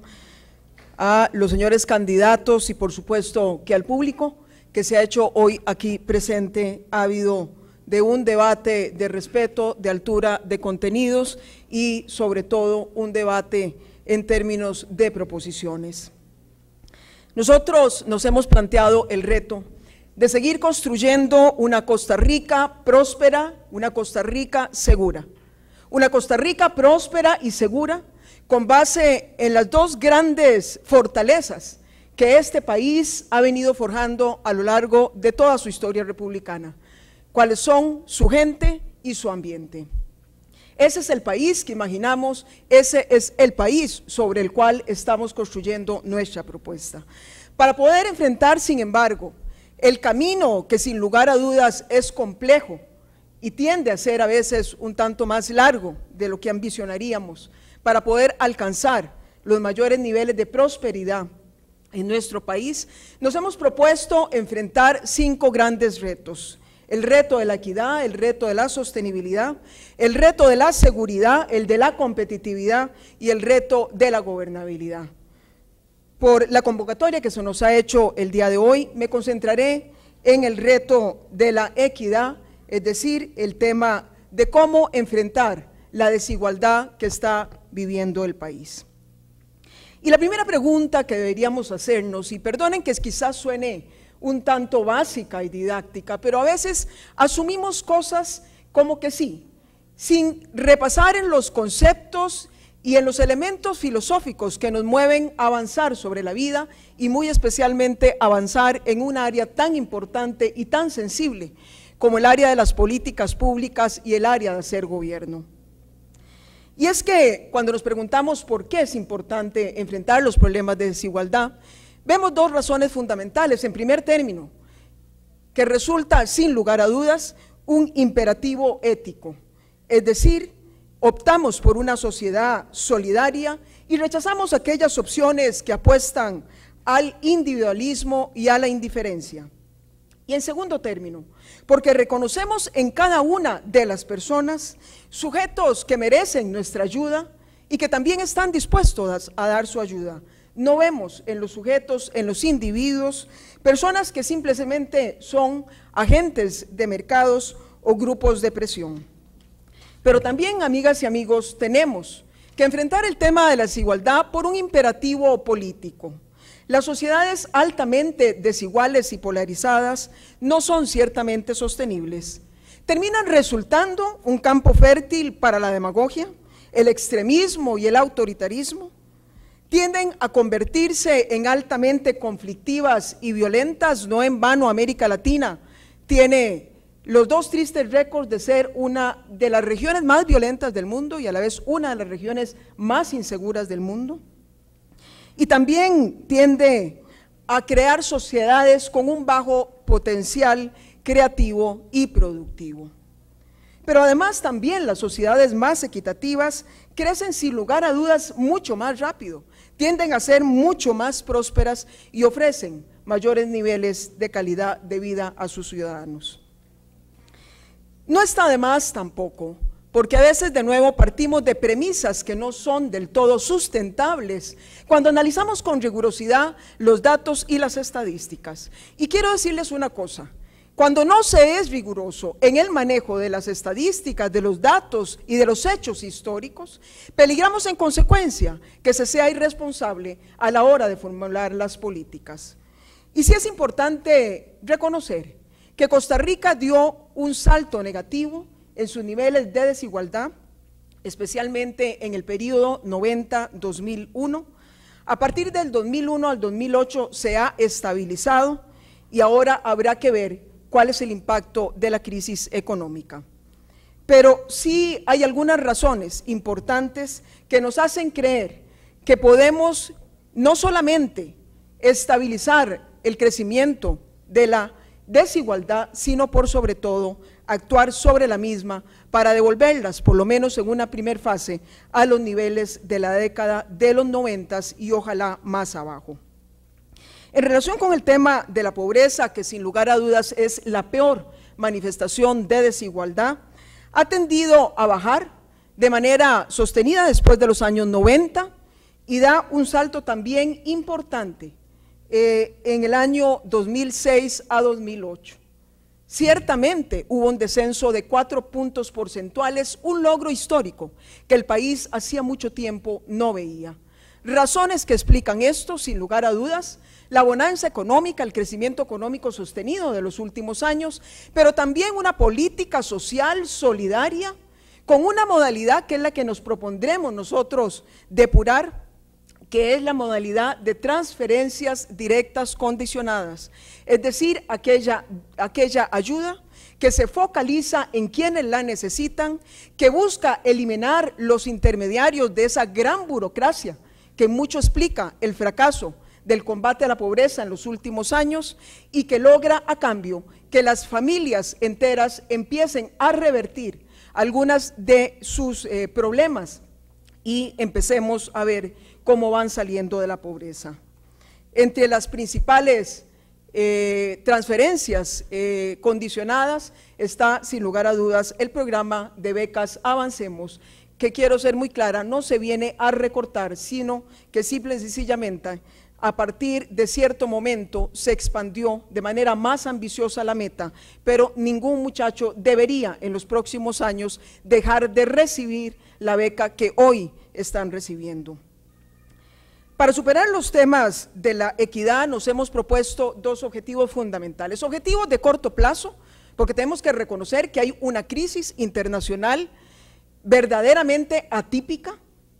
a los señores candidatos y por supuesto que al público que se ha hecho hoy aquí presente. Ha habido de un debate de respeto, de altura de contenidos y sobre todo un debate en términos de proposiciones. Nosotros nos hemos planteado el reto de seguir construyendo una Costa Rica próspera, una Costa Rica segura. Una Costa Rica próspera y segura con base en las dos grandes fortalezas que este país ha venido forjando a lo largo de toda su historia republicana, cuáles son su gente y su ambiente. Ese es el país que imaginamos, ese es el país sobre el cual estamos construyendo nuestra propuesta. Para poder enfrentar, sin embargo, el camino que sin lugar a dudas es complejo y tiende a ser a veces un tanto más largo de lo que ambicionaríamos, para poder alcanzar los mayores niveles de prosperidad en nuestro país, nos hemos propuesto enfrentar cinco grandes retos. El reto de la equidad, el reto de la sostenibilidad, el reto de la seguridad, el de la competitividad y el reto de la gobernabilidad. Por la convocatoria que se nos ha hecho el día de hoy, me concentraré en el reto de la equidad, es decir, el tema de cómo enfrentar la desigualdad que está viviendo el país. Y la primera pregunta que deberíamos hacernos, y perdonen que quizás suene un tanto básica y didáctica, pero a veces asumimos cosas como que sí, sin repasar en los conceptos y en los elementos filosóficos que nos mueven a avanzar sobre la vida y muy especialmente avanzar en un área tan importante y tan sensible como el área de las políticas públicas y el área de hacer gobierno. Y es que cuando nos preguntamos por qué es importante enfrentar los problemas de desigualdad, vemos dos razones fundamentales. En primer término, que resulta sin lugar a dudas un imperativo ético, es decir, optamos por una sociedad solidaria y rechazamos aquellas opciones que apuestan al individualismo y a la indiferencia. Y en segundo término, porque reconocemos en cada una de las personas sujetos que merecen nuestra ayuda y que también están dispuestos a dar su ayuda. No vemos en los sujetos, en los individuos, personas que simplemente son agentes de mercados o grupos de presión. Pero también, amigas y amigos, tenemos que enfrentar el tema de la desigualdad por un imperativo político. Las sociedades altamente desiguales y polarizadas no son ciertamente sostenibles. Terminan resultando un campo fértil para la demagogia, el extremismo y el autoritarismo. Tienden a convertirse en altamente conflictivas y violentas. No en vano América Latina tiene los dos tristes récords de ser una de las regiones más violentas del mundo y a la vez una de las regiones más inseguras del mundo. Y también tiende a crear sociedades con un bajo potencial creativo y productivo. Pero además también las sociedades más equitativas crecen sin lugar a dudas mucho más rápido, tienden a ser mucho más prósperas y ofrecen mayores niveles de calidad de vida a sus ciudadanos. No está de más tampoco, porque a veces de nuevo partimos de premisas que no son del todo sustentables cuando analizamos con rigurosidad los datos y las estadísticas. Y quiero decirles una cosa: cuando no se es riguroso en el manejo de las estadísticas, de los datos y de los hechos históricos, peligramos en consecuencia que se sea irresponsable a la hora de formular las políticas. Y sí es importante reconocer que Costa Rica dio un salto negativo en sus niveles de desigualdad, especialmente en el periodo noventa a dos mil uno. A partir del dos mil uno al dos mil ocho se ha estabilizado y ahora habrá que ver cuál es el impacto de la crisis económica. Pero sí hay algunas razones importantes que nos hacen creer que podemos no solamente estabilizar el crecimiento de la desigualdad, sino por sobre todo actuar sobre la misma para devolverlas, por lo menos en una primera fase, a los niveles de la década de los noventas y ojalá más abajo. En relación con el tema de la pobreza, que sin lugar a dudas es la peor manifestación de desigualdad, ha tendido a bajar de manera sostenida después de los años noventa y da un salto también importante eh, en el año dos mil seis a dos mil ocho. Ciertamente hubo un descenso de cuatro puntos porcentuales, un logro histórico que el país hacía mucho tiempo no veía. Razones que explican esto, sin lugar a dudas: la bonanza económica, el crecimiento económico sostenido de los últimos años, pero también una política social solidaria, con una modalidad que es la que nos propondremos nosotros depurar, que es la modalidad de transferencias directas condicionadas, es decir, aquella, aquella ayuda que se focaliza en quienes la necesitan, que busca eliminar los intermediarios de esa gran burocracia que mucho explica el fracaso del combate a la pobreza en los últimos años y que logra a cambio que las familias enteras empiecen a revertir algunas de sus eh, problemas y empecemos a ver cómo van saliendo de la pobreza. Entre las principales eh, transferencias eh, condicionadas está, sin lugar a dudas, el programa de becas Avancemos, que quiero ser muy clara, no se viene a recortar, sino que simple y sencillamente a partir de cierto momento se expandió de manera más ambiciosa la meta, pero ningún muchacho debería en los próximos años dejar de recibir la beca que hoy están recibiendo. Para superar los temas de la equidad nos hemos propuesto dos objetivos fundamentales, objetivos de corto plazo, porque tenemos que reconocer que hay una crisis internacional verdaderamente atípica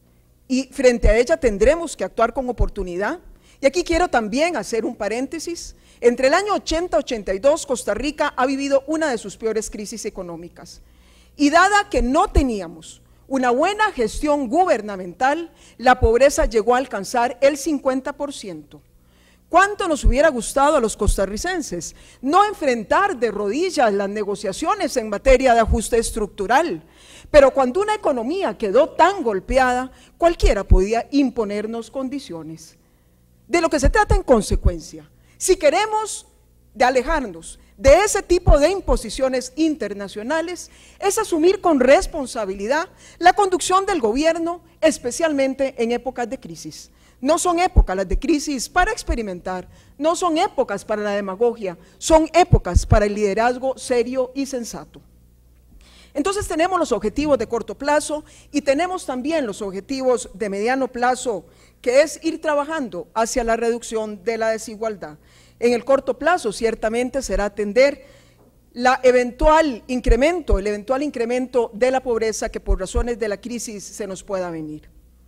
y frente a ella tendremos que actuar con oportunidad. Y aquí quiero también hacer un paréntesis: entre el año ochenta y ochenta y dos Costa Rica ha vivido una de sus peores crisis económicas y dada que no teníamos una buena gestión gubernamental, la pobreza llegó a alcanzar el cincuenta por ciento. ¿Cuánto nos hubiera gustado a los costarricenses no enfrentar de rodillas las negociaciones en materia de ajuste estructural? Pero cuando una economía quedó tan golpeada, cualquiera podía imponernos condiciones. De lo que se trata en consecuencia, si queremos de alejarnos de ese tipo de imposiciones internacionales, es asumir con responsabilidad la conducción del gobierno, especialmente en épocas de crisis. No son épocas las de crisis para experimentar, no son épocas para la demagogia, son épocas para el liderazgo serio y sensato. Entonces tenemos los objetivos de corto plazo y tenemos también los objetivos de mediano plazo, que es ir trabajando hacia la reducción de la desigualdad. En el corto plazo ciertamente será atender la eventual incremento, el eventual incremento de la pobreza que por razones de la crisis se nos pueda venir.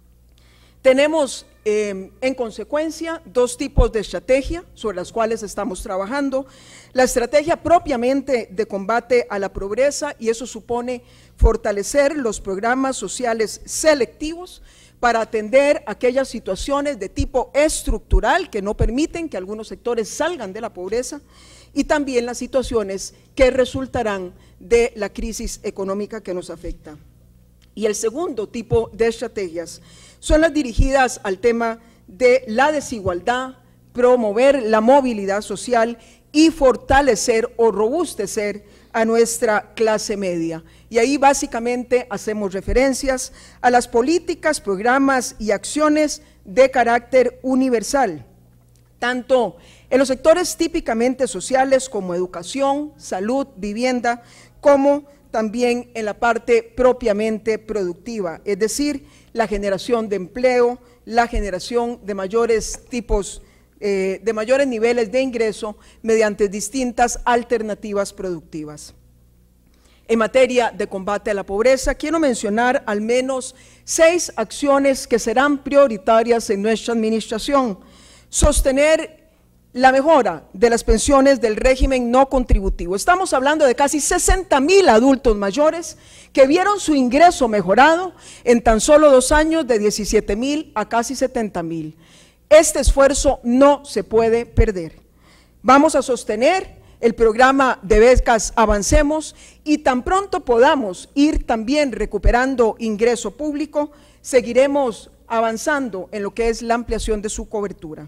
Tenemos eh, en consecuencia dos tipos de estrategia sobre las cuales estamos trabajando. La estrategia propiamente de combate a la pobreza, y eso supone fortalecer los programas sociales selectivos para atender aquellas situaciones de tipo estructural que no permiten que algunos sectores salgan de la pobreza, y también las situaciones que resultarán de la crisis económica que nos afecta. Y el segundo tipo de estrategias son las dirigidas al tema de la desigualdad, promover la movilidad social y fortalecer o robustecer a nuestra clase media. Y ahí básicamente hacemos referencias a las políticas, programas y acciones de carácter universal, tanto en los sectores típicamente sociales como educación, salud, vivienda, como también en la parte propiamente productiva, es decir, la generación de empleo, la generación de mayores tipos, eh, de mayores niveles de ingreso mediante distintas alternativas productivas. En materia de combate a la pobreza, quiero mencionar al menos seis acciones que serán prioritarias en nuestra administración. Sostener la mejora de las pensiones del régimen no contributivo. Estamos hablando de casi sesenta mil adultos mayores que vieron su ingreso mejorado en tan solo dos años, de diecisiete mil a casi setenta mil. Este esfuerzo no se puede perder. Vamos a sostener el programa de becas Avancemos, y tan pronto podamos ir también recuperando ingreso público, seguiremos avanzando en lo que es la ampliación de su cobertura.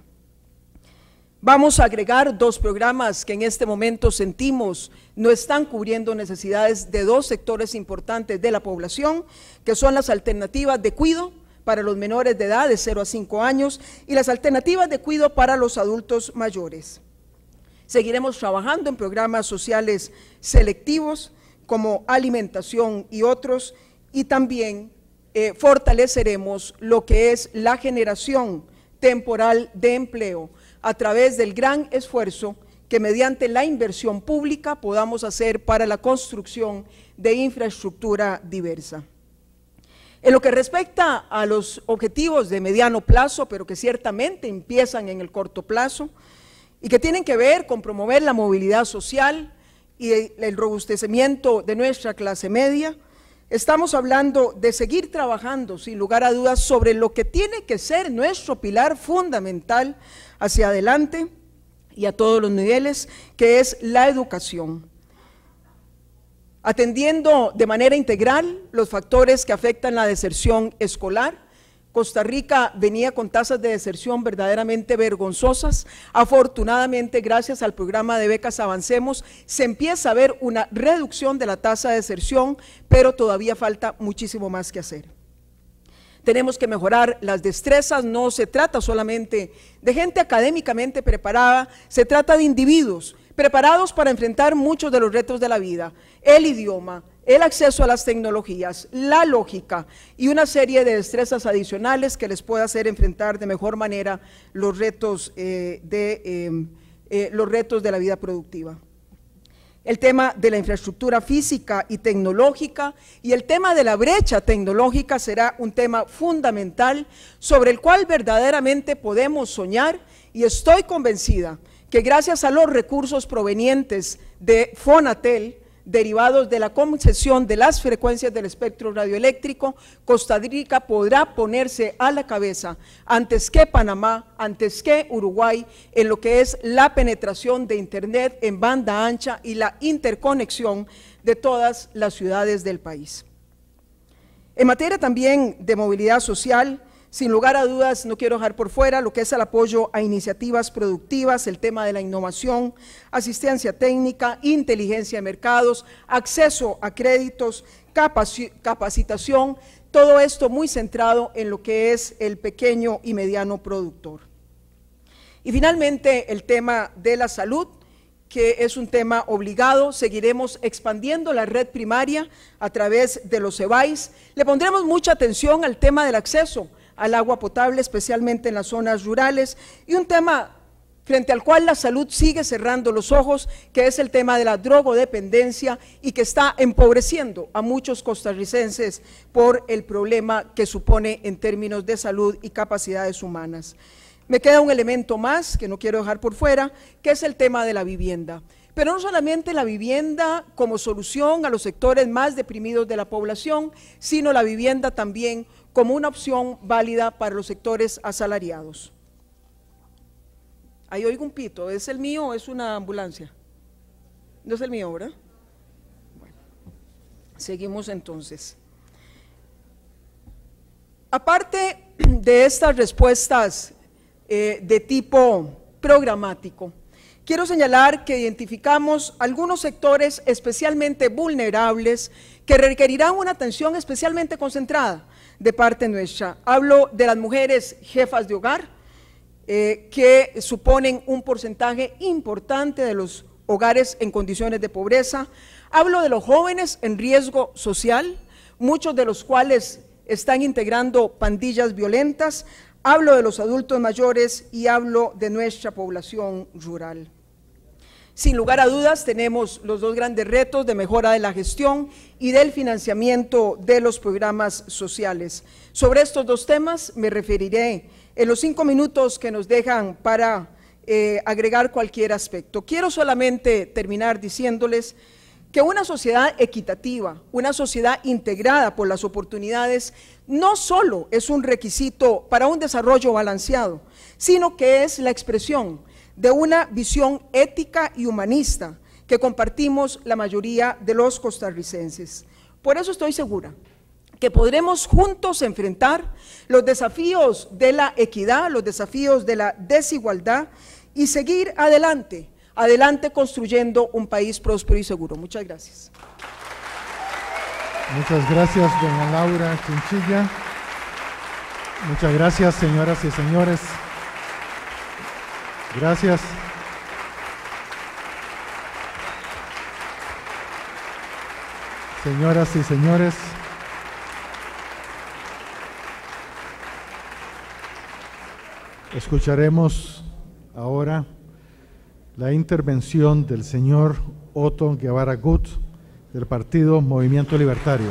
Vamos a agregar dos programas que en este momento sentimos no están cubriendo necesidades de dos sectores importantes de la población, que son las alternativas de cuidado para los menores de edad de cero a cinco años y las alternativas de cuidado para los adultos mayores. Seguiremos trabajando en programas sociales selectivos como alimentación y otros, y también eh, fortaleceremos lo que es la generación temporal de empleo a través del gran esfuerzo que mediante la inversión pública podamos hacer para la construcción de infraestructura diversa. En lo que respecta a los objetivos de mediano plazo, pero que ciertamente empiezan en el corto plazo y que tienen que ver con promover la movilidad social y el robustecimiento de nuestra clase media, estamos hablando de seguir trabajando sin lugar a dudas sobre lo que tiene que ser nuestro pilar fundamental hacia adelante y a todos los niveles, que es la educación. Atendiendo de manera integral los factores que afectan la deserción escolar, Costa Rica venía con tasas de deserción verdaderamente vergonzosas. Afortunadamente, gracias al programa de becas Avancemos, se empieza a ver una reducción de la tasa de deserción, pero todavía falta muchísimo más que hacer. Tenemos que mejorar las destrezas, no se trata solamente de gente académicamente preparada, se trata de individuos preparados para enfrentar muchos de los retos de la vida, el idioma, el acceso a las tecnologías, la lógica y una serie de destrezas adicionales que les pueda hacer enfrentar de mejor manera los retos, eh, de, eh, eh, los retos de la vida productiva. El tema de la infraestructura física y tecnológica y el tema de la brecha tecnológica será un tema fundamental sobre el cual verdaderamente podemos soñar, y estoy convencida que gracias a los recursos provenientes de Fonatel, derivados de la concesión de las frecuencias del espectro radioeléctrico, Costa Rica podrá ponerse a la cabeza antes que Panamá, antes que Uruguay, en lo que es la penetración de Internet en banda ancha y la interconexión de todas las ciudades del país. En materia también de movilidad social, sin lugar a dudas, no quiero dejar por fuera lo que es el apoyo a iniciativas productivas, el tema de la innovación, asistencia técnica, inteligencia de mercados, acceso a créditos, capacitación, todo esto muy centrado en lo que es el pequeño y mediano productor. Y finalmente, el tema de la salud, que es un tema obligado. Seguiremos expandiendo la red primaria a través de los C E B A Is. Le pondremos mucha atención al tema del acceso al agua potable, especialmente en las zonas rurales, y un tema frente al cual la salud sigue cerrando los ojos, que es el tema de la drogodependencia y que está empobreciendo a muchos costarricenses por el problema que supone en términos de salud y capacidades humanas. Me queda un elemento más que no quiero dejar por fuera, que es el tema de la vivienda. Pero no solamente la vivienda como solución a los sectores más deprimidos de la población, sino la vivienda también como una opción válida para los sectores asalariados. Ahí oigo un pito, ¿es el mío o es una ambulancia? No es el mío, ¿verdad? Bueno, seguimos entonces. Aparte de estas respuestas eh, de tipo programático, quiero señalar que identificamos algunos sectores especialmente vulnerables que requerirán una atención especialmente concentrada de parte nuestra. Hablo de las mujeres jefas de hogar, eh, que suponen un porcentaje importante de los hogares en condiciones de pobreza. Hablo de los jóvenes en riesgo social, muchos de los cuales están integrando pandillas violentas. Hablo de los adultos mayores y hablo de nuestra población rural. Sin lugar a dudas, tenemos los dos grandes retos de mejora de la gestión y del financiamiento de los programas sociales. Sobre estos dos temas me referiré en los cinco minutos que nos dejan para eh, agregar cualquier aspecto. Quiero solamente terminar diciéndoles que una sociedad equitativa, una sociedad integrada por las oportunidades, no solo es un requisito para un desarrollo balanceado, sino que es la expresión de una visión ética y humanista que compartimos la mayoría de los costarricenses. Por eso estoy segura que podremos juntos enfrentar los desafíos de la equidad, los desafíos de la desigualdad y seguir adelante, adelante construyendo un país próspero y seguro. Muchas gracias. Muchas gracias, doña Laura Chinchilla. Muchas gracias, señoras y señores. Gracias. Señoras y señores, escucharemos ahora la intervención del señor Otto Guevara Gut, del Partido Movimiento Libertario.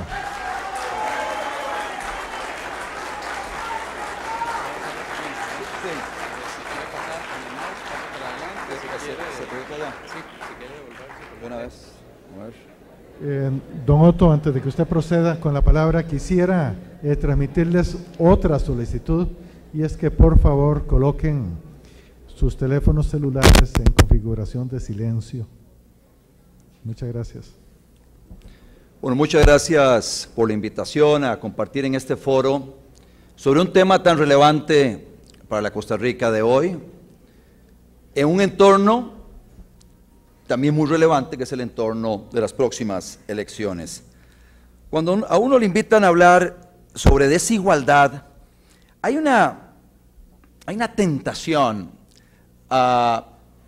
Eh, don Otto, antes de que usted proceda con la palabra, quisiera eh, transmitirles otra solicitud, y es que por favor coloquen sus teléfonos celulares en configuración de silencio. Muchas gracias. Bueno, muchas gracias por la invitación a compartir en este foro sobre un tema tan relevante para la Costa Rica de hoy, en un entorno también muy relevante, que es el entorno de las próximas elecciones. Cuando a uno le invitan a hablar sobre desigualdad, hay una, hay una tentación a,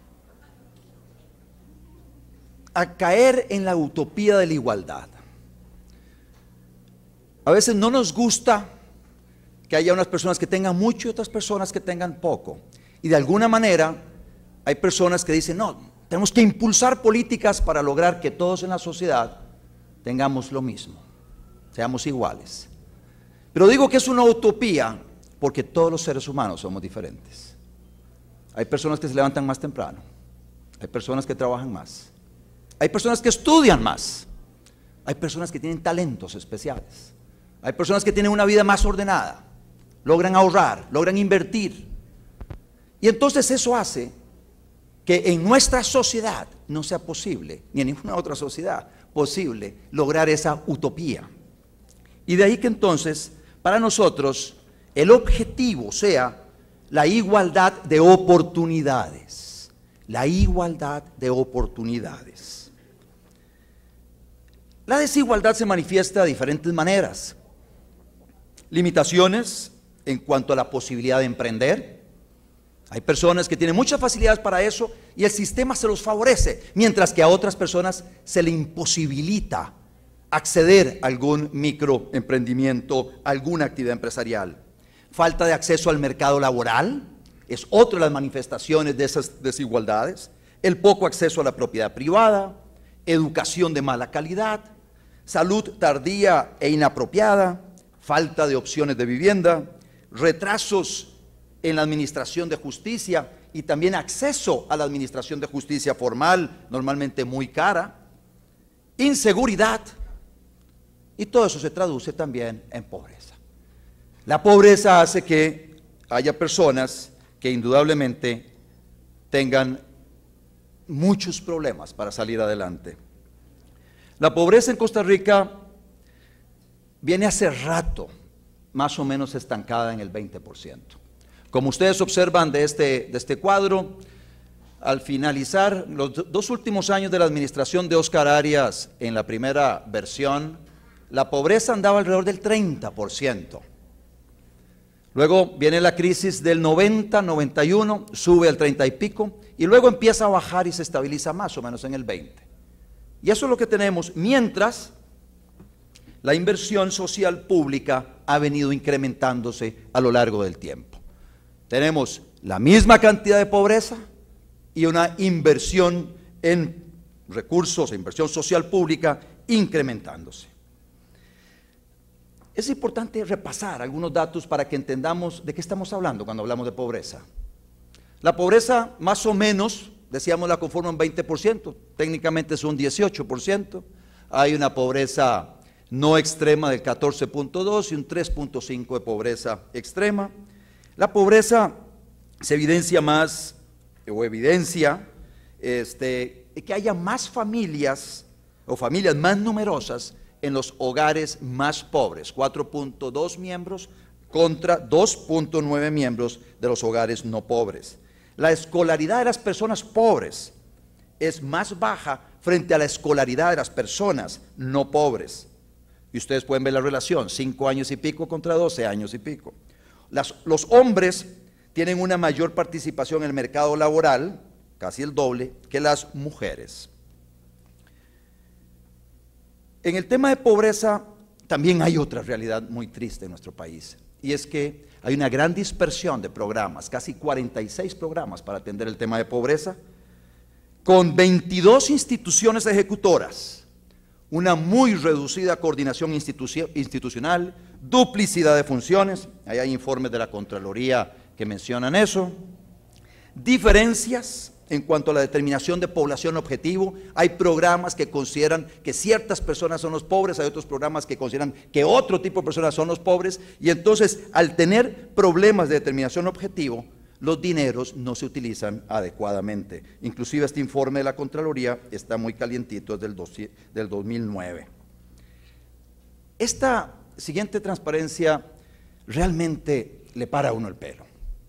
a caer en la utopía de la igualdad. A veces no nos gusta que haya unas personas que tengan mucho y otras personas que tengan poco. Y de alguna manera hay personas que dicen, no, tenemos que impulsar políticas para lograr que todos en la sociedad tengamos lo mismo, seamos iguales. Pero digo que es una utopía porque todos los seres humanos somos diferentes. Hay personas que se levantan más temprano, hay personas que trabajan más, hay personas que estudian más, hay personas que tienen talentos especiales, hay personas que tienen una vida más ordenada, logran ahorrar, logran invertir. Y entonces eso hace que en nuestra sociedad no sea posible, ni en ninguna otra sociedad posible, lograr esa utopía. Y de ahí que entonces, para nosotros, el objetivo sea la igualdad de oportunidades. La igualdad de oportunidades. La desigualdad se manifiesta de diferentes maneras. Limitaciones en cuanto a la posibilidad de emprender, Hay personas que tienen muchas facilidades para eso y el sistema se los favorece, mientras que a otras personas se le imposibilita acceder a algún microemprendimiento, alguna actividad empresarial. Falta de acceso al mercado laboral es otra de las manifestaciones de esas desigualdades. El poco acceso a la propiedad privada, educación de mala calidad, salud tardía e inapropiada, falta de opciones de vivienda, retrasos en la administración de justicia y también acceso a la administración de justicia formal, normalmente muy cara, inseguridad, y todo eso se traduce también en pobreza. La pobreza hace que haya personas que indudablemente tengan muchos problemas para salir adelante. La pobreza en Costa Rica viene hace rato más o menos estancada en el veinte por ciento. Como ustedes observan de este, de este cuadro, al finalizar los dos últimos años de la administración de Óscar Arias en la primera versión, la pobreza andaba alrededor del treinta por ciento. Luego viene la crisis del noventa, noventa y uno, sube al treinta y pico, y luego empieza a bajar y se estabiliza más o menos en el veinte. Y eso es lo que tenemos, mientras la inversión social pública ha venido incrementándose a lo largo del tiempo. Tenemos la misma cantidad de pobreza y una inversión en recursos, inversión social pública incrementándose. Es importante repasar algunos datos para que entendamos de qué estamos hablando cuando hablamos de pobreza. La pobreza más o menos, decíamos, la conforma un veinte por ciento, técnicamente es un dieciocho por ciento. Hay una pobreza no extrema del catorce punto dos y un tres punto cinco de pobreza extrema. La pobreza se evidencia más, o evidencia, este, que haya más familias, o familias más numerosas, en los hogares más pobres, cuatro punto dos miembros contra dos punto nueve miembros de los hogares no pobres. La escolaridad de las personas pobres es más baja frente a la escolaridad de las personas no pobres. Y ustedes pueden ver la relación, cinco años y pico contra doce años y pico. Las, los hombres tienen una mayor participación en el mercado laboral, casi el doble, que las mujeres. En el tema de pobreza también hay otra realidad muy triste en nuestro país, y es que hay una gran dispersión de programas, casi cuarenta y seis programas para atender el tema de pobreza, con veintidós instituciones ejecutoras, una muy reducida coordinación institucio- institucional, duplicidad de funciones, ahí hay informes de la Contraloría que mencionan eso, diferencias en cuanto a la determinación de población objetivo. Hay programas que consideran que ciertas personas son los pobres, hay otros programas que consideran que otro tipo de personas son los pobres, y entonces al tener problemas de determinación objetivo, los dineros no se utilizan adecuadamente. Inclusive este informe de la Contraloría está muy calientito, es del, dos, del dos mil nueve. Esta siguiente transparencia realmente le para a uno el pelo.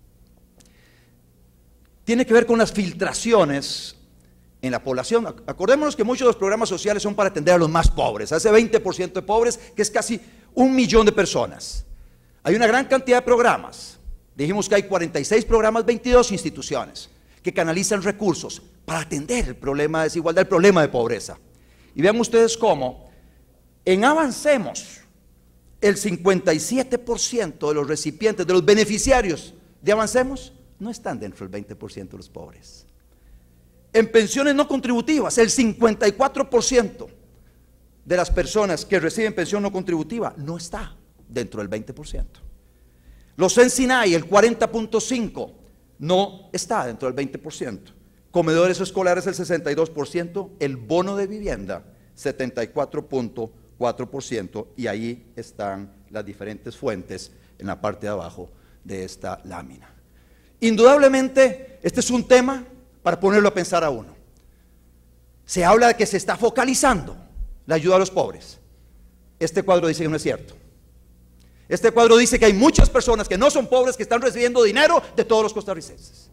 Tiene que ver con las filtraciones en la población. Acordémonos que muchos de los programas sociales son para atender a los más pobres, a ese veinte por ciento de pobres, que es casi un millón de personas. Hay una gran cantidad de programas. Dijimos que hay cuarenta y seis programas, veintidós instituciones que canalizan recursos para atender el problema de desigualdad, el problema de pobreza. Y vean ustedes cómo en Avancemos, el cincuenta y siete por ciento de los recipientes, de los beneficiarios de Avancemos, no están dentro del veinte por ciento de los pobres. En pensiones no contributivas, el cincuenta y cuatro por ciento de las personas que reciben pensión no contributiva no está dentro del veinte por ciento. Los Ensinay, el cuarenta punto cinco por ciento, no está dentro del veinte por ciento. Comedores escolares, el sesenta y dos por ciento. El bono de vivienda, setenta y cuatro punto cuatro por ciento. Y ahí están las diferentes fuentes en la parte de abajo de esta lámina. Indudablemente, este es un tema para ponerlo a pensar a uno. Se habla de que se está focalizando la ayuda a los pobres. Este cuadro dice que no es cierto. Este cuadro dice que hay muchas personas que no son pobres que están recibiendo dinero de todos los costarricenses.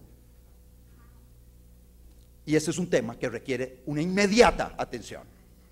Y este es un tema que requiere una inmediata atención.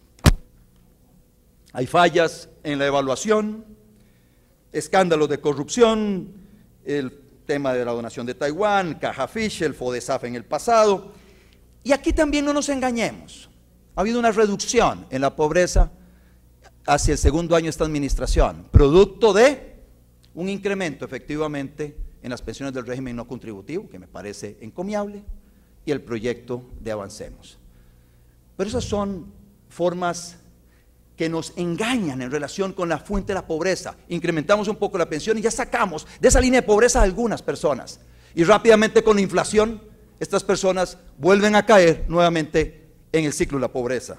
Hay fallas en la evaluación, escándalos de corrupción, el tema de la donación de Taiwán, Caja Fisher, el FODESAF en el pasado. Y aquí también no nos engañemos, ha habido una reducción en la pobreza hacia el segundo año de esta administración, producto de un incremento efectivamente en las pensiones del régimen no contributivo, que me parece encomiable, y el proyecto de Avancemos. Pero esas son formas que nos engañan en relación con la fuente de la pobreza. Incrementamos un poco la pensión y ya sacamos de esa línea de pobreza a algunas personas. Y rápidamente con la inflación, estas personas vuelven a caer nuevamente en el ciclo de la pobreza.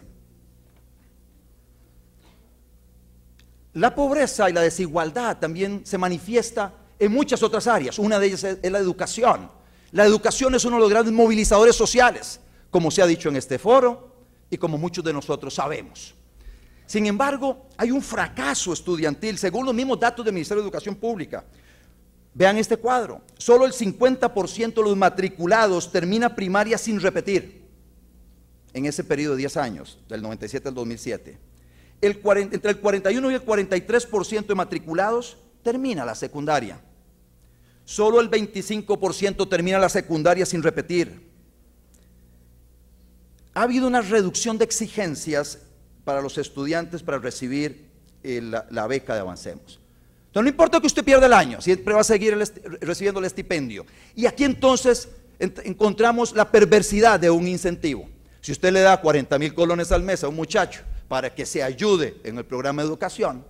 La pobreza y la desigualdad también se manifiesta en muchas otras áreas. Una de ellas es la educación. La educación es uno de los grandes movilizadores sociales, como se ha dicho en este foro y como muchos de nosotros sabemos. Sin embargo, hay un fracaso estudiantil, según los mismos datos del Ministerio de Educación Pública. Vean este cuadro, solo el cincuenta por ciento de los matriculados termina primaria sin repetir, en ese periodo de diez años, del noventa y siete al dos mil siete. El cuarenta, entre el cuarenta y uno y el cuarenta y tres por ciento de matriculados termina la secundaria. Solo el veinticinco por ciento termina la secundaria sin repetir. Ha habido una reducción de exigencias para los estudiantes para recibir eh, la, la beca de Avancemos. Entonces no importa que usted pierda el año, siempre va a seguir el recibiendo el estipendio. Y aquí entonces ent encontramos la perversidad de un incentivo. Si usted le da cuarenta mil colones al mes a un muchacho para que se ayude en el programa de educación,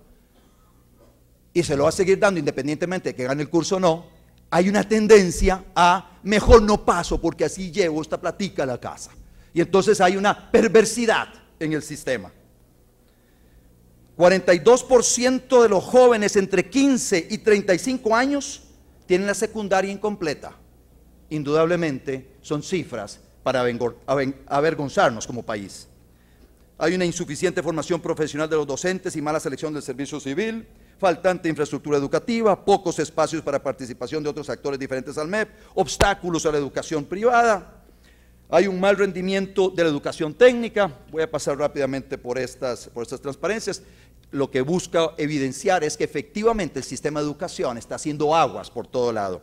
y se lo va a seguir dando independientemente de que gane el curso o no, hay una tendencia a mejor no paso porque así llevo esta platica a la casa. Y entonces hay una perversidad en el sistema. cuarenta y dos por ciento de los jóvenes entre quince y treinta y cinco años tienen la secundaria incompleta. Indudablemente son cifras para avergonzarnos como país. Hay una insuficiente formación profesional de los docentes y mala selección del servicio civil, faltante infraestructura educativa, pocos espacios para participación de otros actores diferentes al M E P, obstáculos a la educación privada. Hay un mal rendimiento de la educación técnica. Voy a pasar rápidamente por estas, por estas transparencias. Lo que busca evidenciar es que efectivamente el sistema de educación está haciendo aguas por todo lado.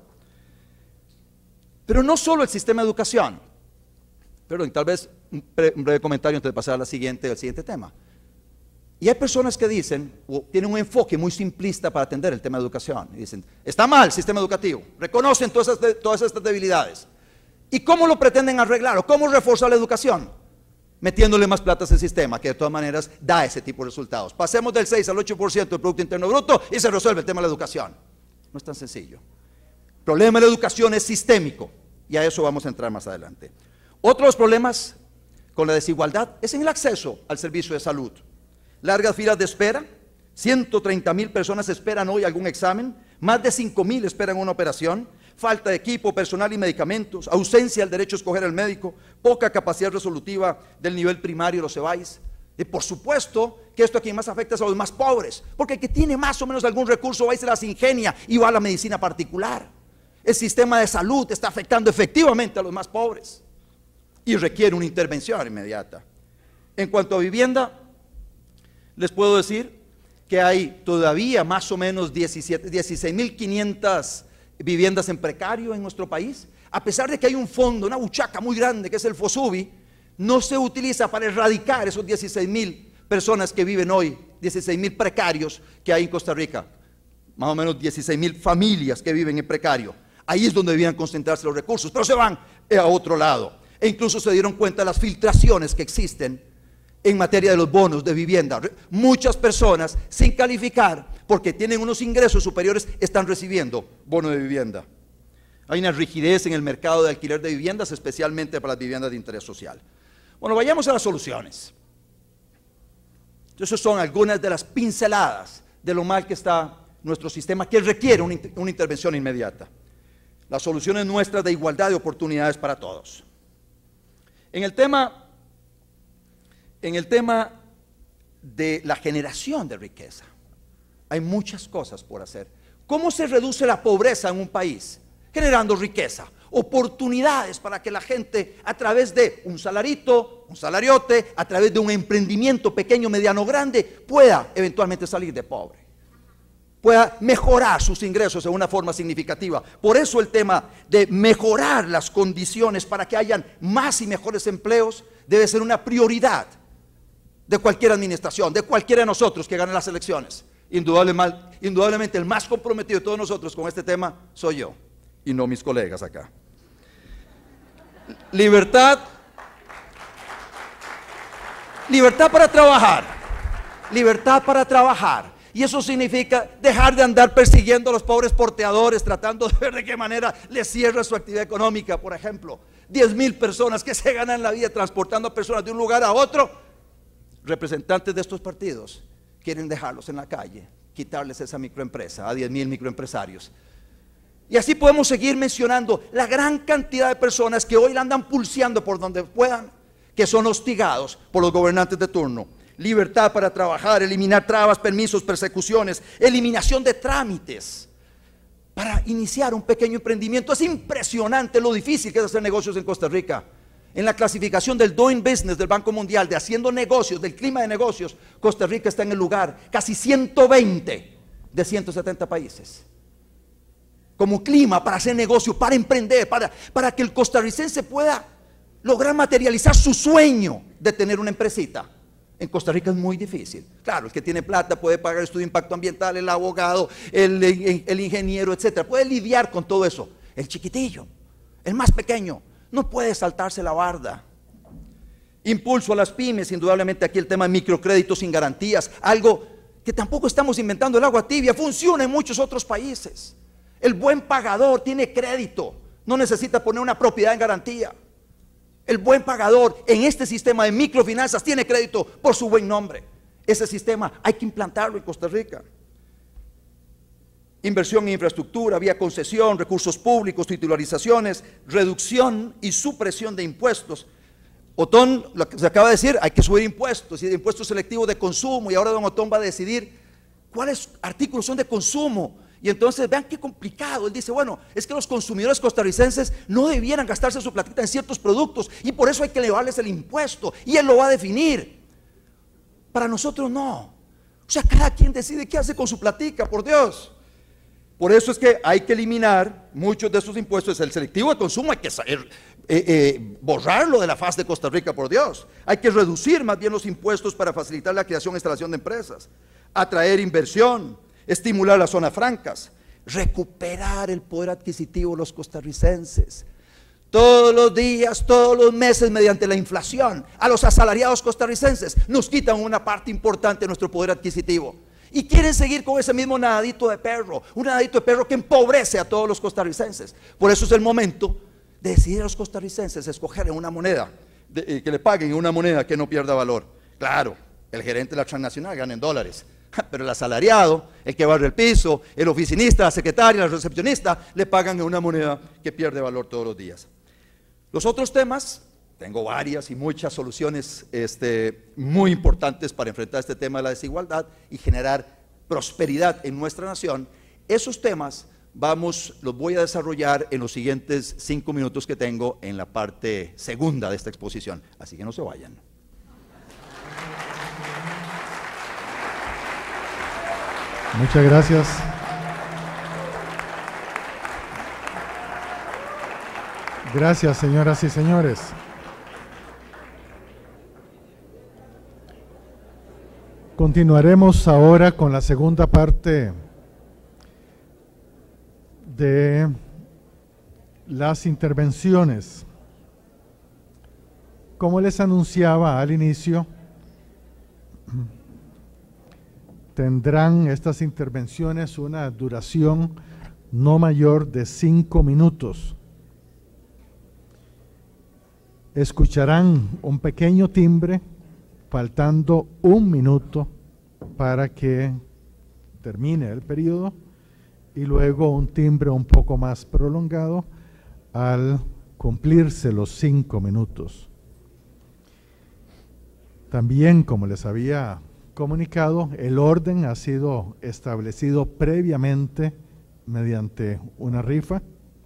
Pero no solo el sistema de educación. Perdón, tal vez un breve, un breve comentario antes de pasar a la siguiente, al siguiente tema. Y hay personas que dicen, o tienen un enfoque muy simplista para atender el tema de educación. Y dicen, está mal el sistema educativo, reconocen todas, esas, todas estas debilidades. ¿Y cómo lo pretenden arreglar o cómo reforzar la educación? Metiéndole más plata a ese sistema, que de todas maneras da ese tipo de resultados. Pasemos del seis al ocho por ciento del Producto Interno Bruto y se resuelve el tema de la educación. No es tan sencillo. El problema de la educación es sistémico y a eso vamos a entrar más adelante. Otro de los problemas con la desigualdad es en el acceso al servicio de salud. Largas filas de espera, ciento treinta mil personas esperan hoy algún examen, más de cinco mil esperan una operación, falta de equipo, personal y medicamentos, ausencia del derecho a escoger al médico, poca capacidad resolutiva del nivel primario de los E B A Is. Y por supuesto que esto a quien más afecta es a los más pobres, porque el que tiene más o menos algún recurso va y se las ingenia y va a la medicina particular. El sistema de salud está afectando efectivamente a los más pobres y requiere una intervención inmediata. En cuanto a vivienda, les puedo decir que hay todavía más o menos dieciséis mil quinientas viviendas en precario en nuestro país. A pesar de que hay un fondo, una buchaca muy grande que es el FOSUBI, no se utiliza para erradicar esos dieciséis mil personas que viven hoy, dieciséis mil precarios que hay en Costa Rica, más o menos dieciséis mil familias que viven en precario. Ahí es donde debían concentrarse los recursos, pero se van a otro lado. E incluso se dieron cuenta de las filtraciones que existen en materia de los bonos de vivienda. Muchas personas sin calificar porque tienen unos ingresos superiores están recibiendo bono de vivienda. Hay una rigidez en el mercado de alquiler de viviendas, especialmente para las viviendas de interés social. Bueno, vayamos a las soluciones. Esas son algunas de las pinceladas de lo mal que está nuestro sistema, que requiere una, una intervención inmediata. Las soluciones nuestras de igualdad de oportunidades para todos. En el tema En el tema de la generación de riqueza, hay muchas cosas por hacer. ¿Cómo se reduce la pobreza en un país? Generando riqueza, oportunidades para que la gente a través de un salarito, un salariote, a través de un emprendimiento pequeño, mediano, grande, pueda eventualmente salir de pobre. pueda mejorar sus ingresos de una forma significativa. Por eso el tema de mejorar las condiciones para que hayan más y mejores empleos debe ser una prioridad de cualquier administración, de cualquiera de nosotros que gane las elecciones. Indudablemente, indudablemente el más comprometido de todos nosotros con este tema soy yo y no mis colegas acá. Libertad, libertad para trabajar, libertad para trabajar. Y eso significa dejar de andar persiguiendo a los pobres porteadores, tratando de ver de qué manera les cierra su actividad económica. Por ejemplo, diez mil personas que se ganan la vida transportando a personas de un lugar a otro. Representantes de estos partidos quieren dejarlos en la calle, quitarles esa microempresa a diez mil microempresarios. Y así podemos seguir mencionando la gran cantidad de personas que hoy la andan pulseando por donde puedan, que son hostigados por los gobernantes de turno. Libertad para trabajar, eliminar trabas, permisos, persecuciones, eliminación de trámites para iniciar un pequeño emprendimiento. Es impresionante lo difícil que es hacer negocios en Costa Rica. En la clasificación del Doing Business del Banco Mundial, de haciendo negocios, del clima de negocios, Costa Rica está en el lugar casi ciento veinte de ciento setenta países. Como clima para hacer negocio, para emprender, para, para que el costarricense pueda lograr materializar su sueño de tener una empresita. En Costa Rica es muy difícil. Claro, el que tiene plata puede pagar el estudio de impacto ambiental, el abogado, el, el, el ingeniero, etcétera. Puede lidiar con todo eso. El chiquitillo, el más pequeño, no puede saltarse la barda. Impulso a las pymes, indudablemente aquí el tema de microcréditos sin garantías, algo que tampoco estamos inventando el agua tibia, funciona en muchos otros países. El buen pagador tiene crédito, no necesita poner una propiedad en garantía. El buen pagador en este sistema de microfinanzas tiene crédito por su buen nombre. Ese sistema hay que implantarlo en Costa Rica. Inversión en infraestructura, vía concesión, recursos públicos, titularizaciones, reducción y supresión de impuestos. Otón, lo que se acaba de decir, hay que subir impuestos, y de impuestos selectivos de consumo, y ahora don Otón va a decidir cuáles artículos son de consumo. Y entonces vean qué complicado. Él dice, bueno, es que los consumidores costarricenses no debieran gastarse su platita en ciertos productos y por eso hay que elevarles el impuesto y él lo va a definir. Para nosotros no. O sea, cada quien decide qué hace con su platica, por Dios. Por eso es que hay que eliminar muchos de esos impuestos. El selectivo de consumo hay que saber, eh, eh, borrarlo de la faz de Costa Rica, por Dios. Hay que reducir más bien los impuestos para facilitar la creación e instalación de empresas, atraer inversión, estimular las zonas francas, recuperar el poder adquisitivo de los costarricenses. Todos los días, todos los meses, mediante la inflación, a los asalariados costarricenses nos quitan una parte importante de nuestro poder adquisitivo. Y quieren seguir con ese mismo nadadito de perro, un nadadito de perro que empobrece a todos los costarricenses. Por eso es el momento de decidir a los costarricenses escoger en una moneda, de, eh, que le paguen en una moneda que no pierda valor. Claro, el gerente de la transnacional gana en dólares, pero el asalariado, el que barre el piso, el oficinista, la secretaria, la recepcionista, le pagan en una moneda que pierde valor todos los días. Los otros temas, tengo varias y muchas soluciones este, muy importantes para enfrentar este tema de la desigualdad y generar prosperidad en nuestra nación. Esos temas vamos, los voy a desarrollar en los siguientes cinco minutos que tengo en la parte segunda de esta exposición, así que no se vayan. Muchas gracias. Gracias, señoras y señores. Continuaremos ahora con la segunda parte de las intervenciones. Como les anunciaba al inicio, tendrán estas intervenciones una duración no mayor de cinco minutos. Escucharán un pequeño timbre faltando un minuto para que termine el periodo y luego un timbre un poco más prolongado al cumplirse los cinco minutos. También, como les había comunicado, el orden ha sido establecido previamente mediante una rifa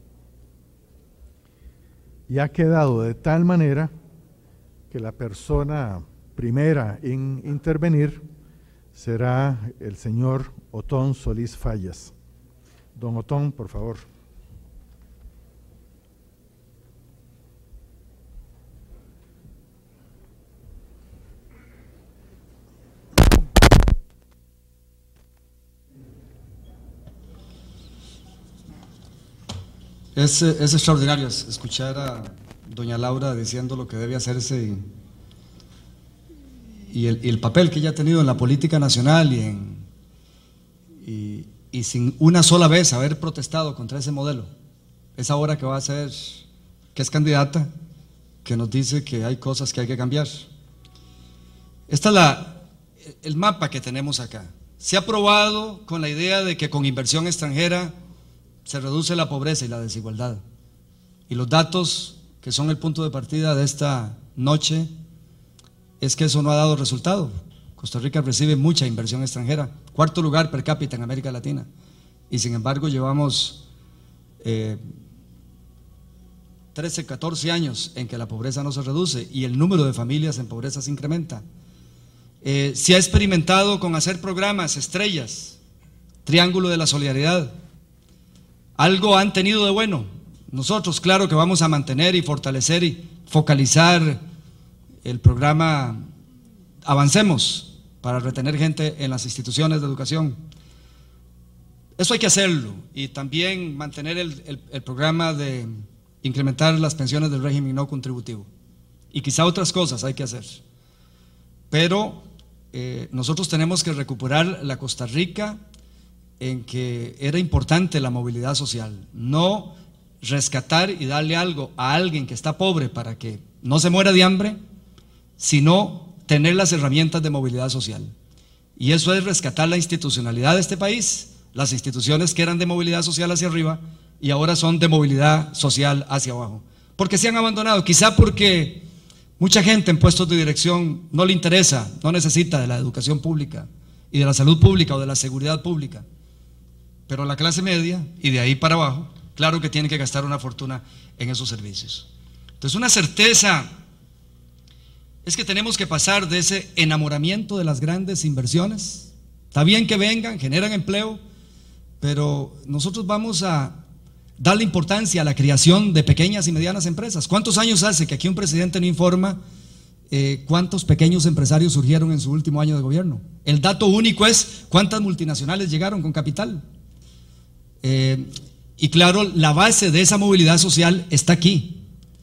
y ha quedado de tal manera que la persona primera en intervenir será el señor Otón Solís Fallas. Don Otón, por favor. Es, es extraordinario escuchar a doña Laura diciendo lo que debe hacerse y, y, el, y el papel que ella ha tenido en la política nacional y, en, y, y sin una sola vez haber protestado contra ese modelo. Es ahora que va a ser, que es candidata, que nos dice que hay cosas que hay que cambiar. Este es la, el mapa que tenemos acá. Se ha aprobado con la idea de que con inversión extranjera se reduce la pobreza y la desigualdad. Y los datos que son el punto de partida de esta noche es que eso no ha dado resultado. Costa Rica recibe mucha inversión extranjera, cuarto lugar per cápita en América Latina, y sin embargo llevamos eh, trece, catorce años en que la pobreza no se reduce y el número de familias en pobreza se incrementa. Eh, se ha experimentado con hacer programas estrellas, Triángulo de la Solidaridad. Algo han tenido de bueno. Nosotros, claro que vamos a mantener y fortalecer y focalizar el programa Avancemos para retener gente en las instituciones de educación. Eso hay que hacerlo, y también mantener el, el, el programa de incrementar las pensiones del régimen no contributivo. Y quizá otras cosas hay que hacer. Pero eh, nosotros tenemos que recuperar la Costa Rica en que era importante la movilidad social, no rescatar y darle algo a alguien que está pobre para que no se muera de hambre, sino tener las herramientas de movilidad social. Y eso es rescatar la institucionalidad de este país, las instituciones que eran de movilidad social hacia arriba y ahora son de movilidad social hacia abajo, porque se han abandonado, quizá porque mucha gente en puestos de dirección no le interesa, no necesita de la educación pública y de la salud pública o de la seguridad pública. Pero la clase media y de ahí para abajo, claro que tiene que gastar una fortuna en esos servicios. Entonces, una certeza es que tenemos que pasar de ese enamoramiento de las grandes inversiones. Está bien que vengan, generan empleo, pero nosotros vamos a darle importancia a la creación de pequeñas y medianas empresas. ¿Cuántos años hace que aquí un presidente no informa eh, cuántos pequeños empresarios surgieron en su último año de gobierno? El dato único es cuántas multinacionales llegaron con capital. Eh, y claro, la base de esa movilidad social está aquí.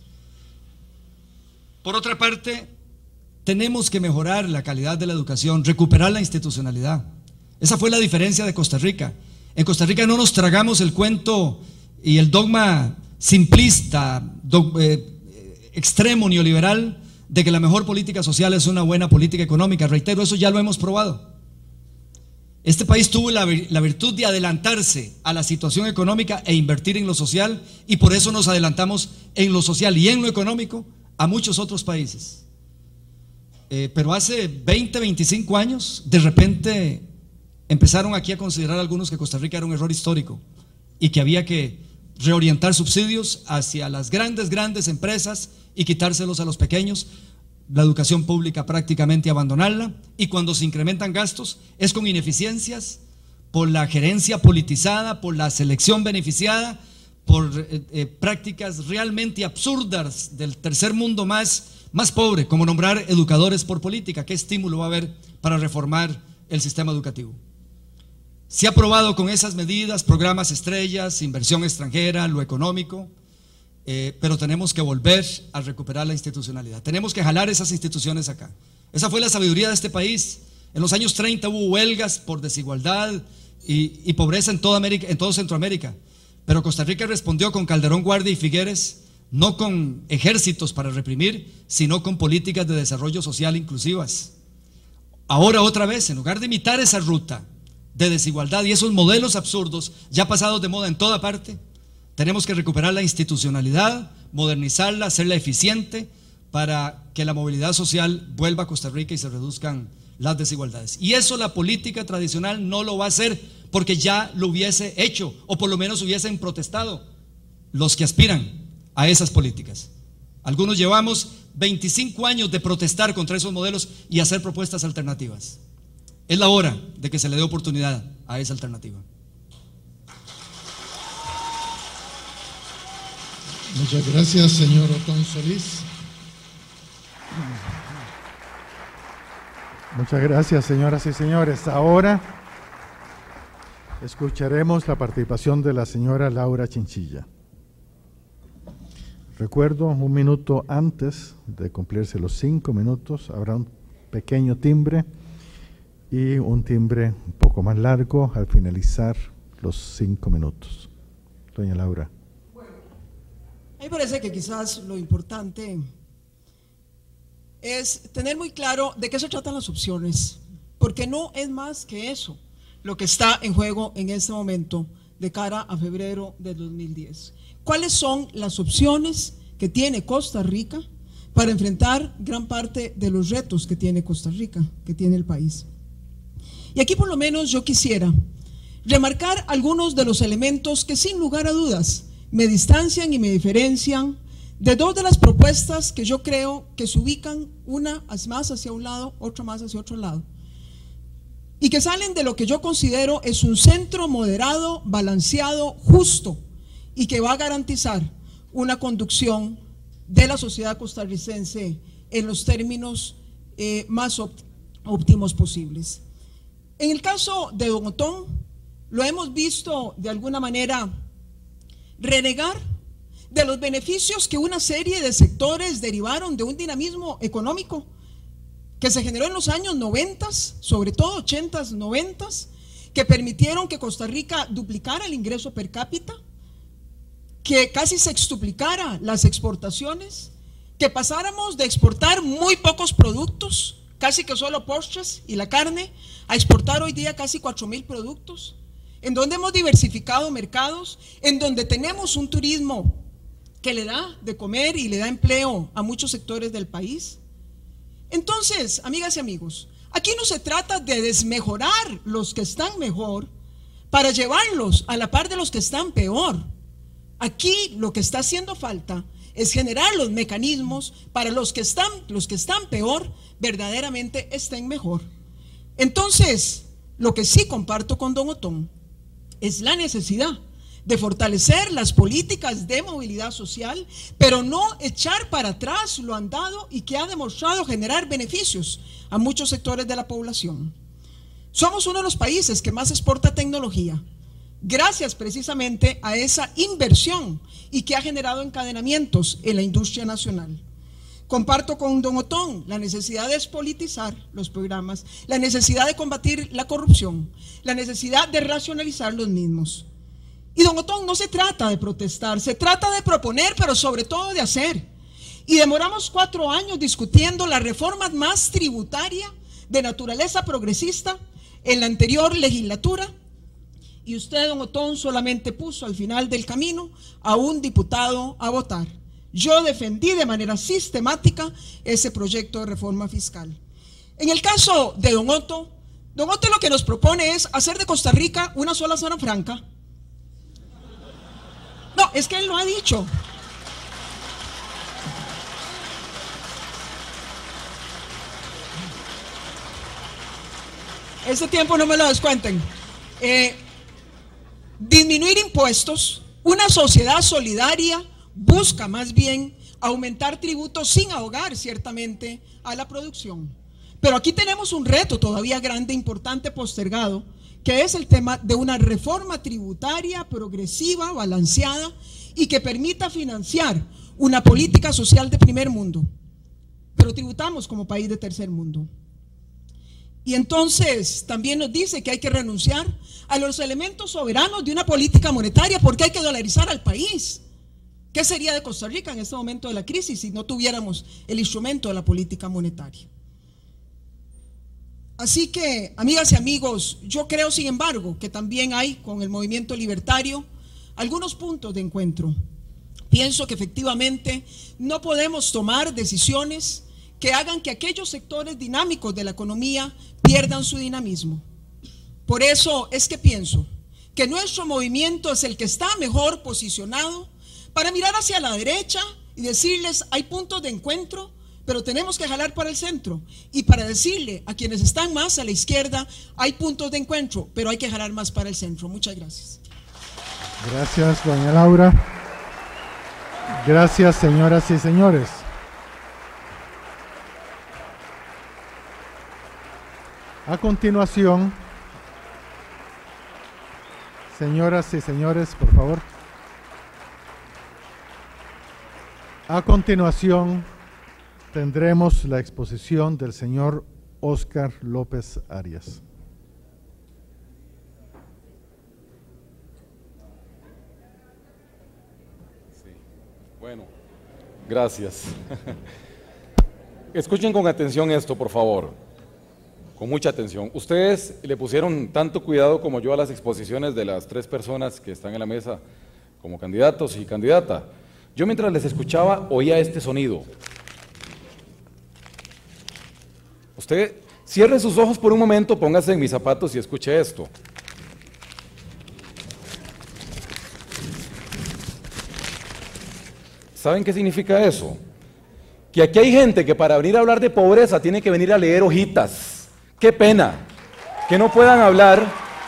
Por otra parte, tenemos que mejorar la calidad de la educación, recuperar la institucionalidad. Esa fue la diferencia de Costa Rica. En Costa Rica no nos tragamos el cuento y el dogma simplista, do, eh, extremo neoliberal, de que la mejor política social es una buena política económica. Reitero, eso ya lo hemos probado. Este país tuvo la, la virtud de adelantarse a la situación económica e invertir en lo social, y por eso nos adelantamos en lo social y en lo económico a muchos otros países. Eh, pero hace veinte, veinticinco años, de repente empezaron aquí a considerar algunos que Costa Rica era un error histórico y que había que reorientar subsidios hacia las grandes, grandes empresas y quitárselos a los pequeños. La educación pública prácticamente abandonarla, y cuando se incrementan gastos es con ineficiencias, por la gerencia politizada, por la selección beneficiada, por eh, eh, prácticas realmente absurdas del tercer mundo más, más pobre, como nombrar educadores por política. ¿Qué estímulo va a haber para reformar el sistema educativo? Se ha aprobado con esas medidas programas estrellas, inversión extranjera, lo económico. Eh, pero tenemos que volver a recuperar la institucionalidad, tenemos que jalar esas instituciones acá. Esa fue la sabiduría de este país. En los años treinta hubo huelgas por desigualdad y, y pobreza en toda América, en todo Centroamérica, pero Costa Rica respondió con Calderón, Guardia y Figueres, no con ejércitos para reprimir, sino con políticas de desarrollo social inclusivas. Ahora otra vez, en lugar de imitar esa ruta de desigualdad y esos modelos absurdos ya pasados de moda en toda parte, tenemos que recuperar la institucionalidad, modernizarla, hacerla eficiente para que la movilidad social vuelva a Costa Rica y se reduzcan las desigualdades. Y eso la política tradicional no lo va a hacer, porque ya lo hubiese hecho, o por lo menos hubiesen protestado los que aspiran a esas políticas. Algunos llevamos veinticinco años de protestar contra esos modelos y hacer propuestas alternativas. Es la hora de que se le dé oportunidad a esa alternativa. Muchas gracias, señor Otón Solís. Muchas gracias, señoras y señores. Ahora escucharemos la participación de la señora Laura Chinchilla. Recuerdo, un minuto antes de cumplirse los cinco minutos, habrá un pequeño timbre y un timbre un poco más largo al finalizar los cinco minutos. Doña Laura. A mí me parece que quizás lo importante es tener muy claro de qué se tratan las opciones, porque no es más que eso lo que está en juego en este momento de cara a febrero de dos mil diez. ¿Cuáles son las opciones que tiene Costa Rica para enfrentar gran parte de los retos que tiene Costa Rica, que tiene el país? Y aquí por lo menos yo quisiera remarcar algunos de los elementos que sin lugar a dudas me distancian y me diferencian de dos de las propuestas que yo creo que se ubican, una más hacia un lado, otra más hacia otro lado, y que salen de lo que yo considero es un centro moderado, balanceado, justo, y que va a garantizar una conducción de la sociedad costarricense en los términos eh, más óptimos posibles. En el caso de Don Otón, lo hemos visto de alguna manera renegar de los beneficios que una serie de sectores derivaron de un dinamismo económico que se generó en los años noventas, sobre todo ochentas, noventas, que permitieron que Costa Rica duplicara el ingreso per cápita, que casi sextuplicara las exportaciones, que pasáramos de exportar muy pocos productos, casi que solo postres y la carne, a exportar hoy día casi cuatro mil productos, en donde hemos diversificado mercados, en donde tenemos un turismo que le da de comer y le da empleo a muchos sectores del país. Entonces, amigas y amigos, aquí no se trata de desmejorar los que están mejor para llevarlos a la par de los que están peor. Aquí lo que está haciendo falta es generar los mecanismos para los que están, los que están peor verdaderamente estén mejor. Entonces, lo que sí comparto con Don Otón es la necesidad de fortalecer las políticas de movilidad social, pero no echar para atrás lo andado y que ha demostrado generar beneficios a muchos sectores de la población. Somos uno de los países que más exporta tecnología, gracias precisamente a esa inversión y que ha generado encadenamientos en la industria nacional. Comparto con Don Otón la necesidad de despolitizar los programas, la necesidad de combatir la corrupción, la necesidad de racionalizar los mismos. Y Don Otón, no se trata de protestar, se trata de proponer, pero sobre todo de hacer. Y demoramos cuatro años discutiendo la reforma más tributaria de naturaleza progresista en la anterior legislatura, y usted, Don Otón, solamente puso al final del camino a un diputado a votar. Yo defendí de manera sistemática ese proyecto de reforma fiscal. En el caso de Don Otto, Don Otto lo que nos propone es hacer de Costa Rica una sola zona franca. No, es que él lo ha dicho. Este tiempo no me lo descuenten. Eh, disminuir impuestos. Una sociedad solidaria busca más bien aumentar tributos sin ahogar ciertamente a la producción. Pero aquí tenemos un reto todavía grande, importante, postergado, que es el tema de una reforma tributaria progresiva, balanceada y que permita financiar una política social de primer mundo. Pero tributamos como país de tercer mundo. Y entonces también nos dice que hay que renunciar a los elementos soberanos de una política monetaria porque hay que dolarizar al país. ¿Qué sería de Costa Rica en este momento de la crisis si no tuviéramos el instrumento de la política monetaria? Así que, amigas y amigos, yo creo, sin embargo, que también hay con el movimiento libertario algunos puntos de encuentro. Pienso que efectivamente no podemos tomar decisiones que hagan que aquellos sectores dinámicos de la economía pierdan su dinamismo. Por eso es que pienso que nuestro movimiento es el que está mejor posicionado para mirar hacia la derecha y decirles: hay puntos de encuentro, pero tenemos que jalar para el centro y para decirle a quienes están más a la izquierda, hay puntos de encuentro, pero hay que jalar más para el centro. Muchas gracias. Gracias, doña Laura. Gracias, señoras y señores. A continuación, señoras y señores, por favor. A continuación, tendremos la exposición del señor Óscar López Arias. Sí. Bueno, gracias. Escuchen con atención esto, por favor. Con mucha atención. Ustedes le pusieron tanto cuidado como yo a las exposiciones de las tres personas que están en la mesa como candidatos y candidata. Yo mientras les escuchaba oía este sonido. Usted cierre sus ojos por un momento, póngase en mis zapatos y escuche esto. ¿Saben qué significa eso? Que aquí hay gente que para venir a hablar de pobreza tiene que venir a leer hojitas. Qué pena que no puedan hablar.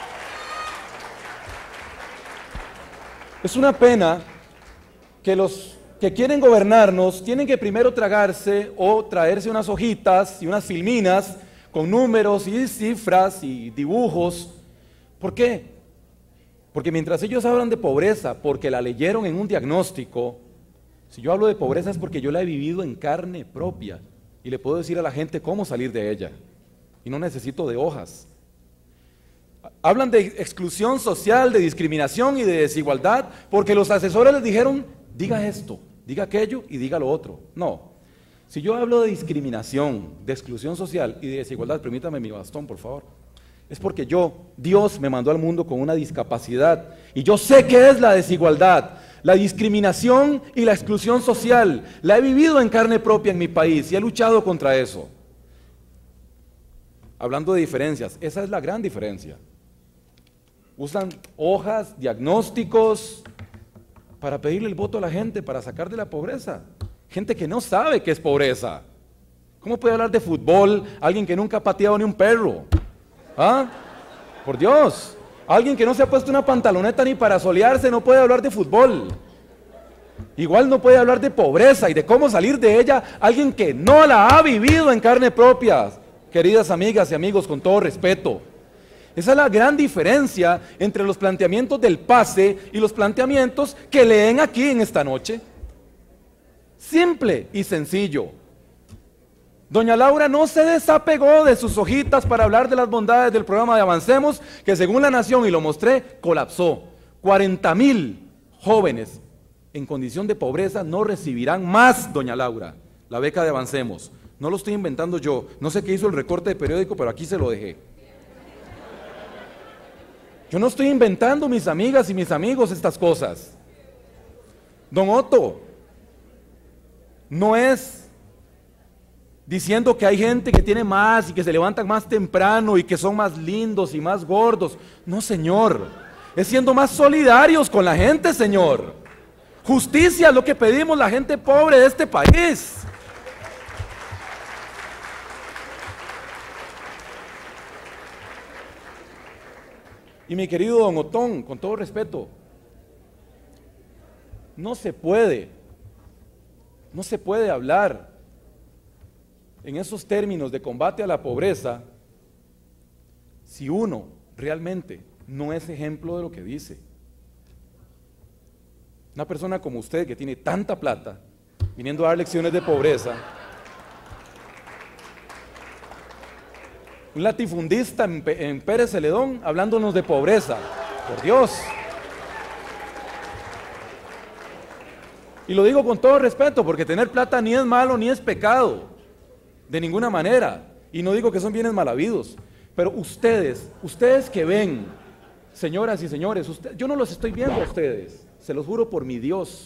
Es una pena que los que quieren gobernarnos tienen que primero tragarse o traerse unas hojitas y unas filminas con números y cifras y dibujos. ¿Por qué? Porque mientras ellos hablan de pobreza porque la leyeron en un diagnóstico, si yo hablo de pobreza es porque yo la he vivido en carne propia y le puedo decir a la gente cómo salir de ella. Y no necesito de hojas. Hablan de exclusión social, de discriminación y de desigualdad, porque los asesores les dijeron, diga esto, diga aquello y diga lo otro. No, si yo hablo de discriminación, de exclusión social y de desigualdad, permítame mi bastón, por favor, es porque yo, Dios me mandó al mundo con una discapacidad, y yo sé qué es la desigualdad, la discriminación y la exclusión social. La he vivido en carne propia en mi país y he luchado contra eso. Hablando de diferencias, esa es la gran diferencia. Usan hojas, diagnósticos para pedirle el voto a la gente, para sacar de la pobreza. Gente que no sabe qué es pobreza. ¿Cómo puede hablar de fútbol alguien que nunca ha pateado ni un perro? ¿Ah? Por Dios. Alguien que no se ha puesto una pantaloneta ni para solearse no puede hablar de fútbol. Igual no puede hablar de pobreza y de cómo salir de ella alguien que no la ha vivido en carne propia. Queridas amigas y amigos, con todo respeto, esa es la gran diferencia entre los planteamientos del pase y los planteamientos que leen aquí en esta noche. Simple y sencillo. Doña Laura no se desapegó de sus hojitas para hablar de las bondades del programa de Avancemos, que según La Nación, y lo mostré, colapsó. cuarenta mil jóvenes en condición de pobreza no recibirán más, doña Laura, la beca de Avancemos. No lo estoy inventando yo, no sé qué hizo el recorte de periódico, pero aquí se lo dejé. Yo no estoy inventando, mis amigas y mis amigos, estas cosas. Don Otto, no es diciendo que hay gente que tiene más y que se levantan más temprano y que son más lindos y más gordos. No, señor, es siendo más solidarios con la gente, señor. Justicia es lo que pedimos la gente pobre de este país. Y mi querido don Otón, con todo respeto, no se puede, no se puede hablar en esos términos de combate a la pobreza si uno realmente no es ejemplo de lo que dice. Una persona como usted que tiene tanta plata, viniendo a dar lecciones de pobreza, un latifundista en, en Pérez Celedón hablándonos de pobreza, por Dios. Y lo digo con todo respeto, porque tener plata ni es malo ni es pecado, de ninguna manera, y no digo que son bienes mal habidos, pero ustedes, ustedes que ven, señoras y señores, usted, yo no los estoy viendo a ustedes, se los juro por mi Dios.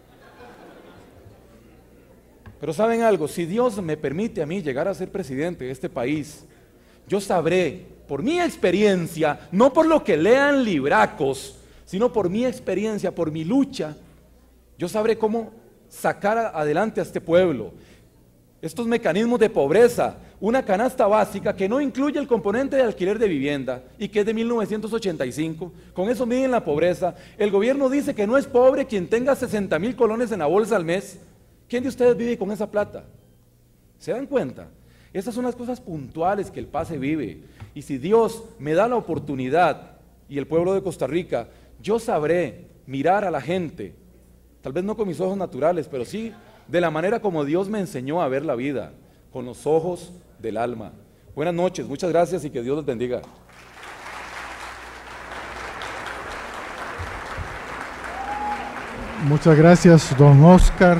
Pero ¿saben algo? Si Dios me permite a mí llegar a ser presidente de este país, yo sabré, por mi experiencia, no por lo que lean libracos, sino por mi experiencia, por mi lucha, yo sabré cómo sacar adelante a este pueblo. estos mecanismos de pobreza, una canasta básica que no incluye el componente de alquiler de vivienda y que es de mil novecientos ochenta y cinco, con eso miden la pobreza. El gobierno dice que no es pobre quien tenga sesenta mil colones en la bolsa al mes. ¿Quién de ustedes vive con esa plata? ¿Se dan cuenta? Esas son las cosas puntuales que el PACE vive. Y si Dios me da la oportunidad y el pueblo de Costa Rica, yo sabré mirar a la gente, tal vez no con mis ojos naturales, pero sí de la manera como Dios me enseñó a ver la vida, con los ojos del alma. Buenas noches, muchas gracias y que Dios los bendiga. Muchas gracias, don Oscar.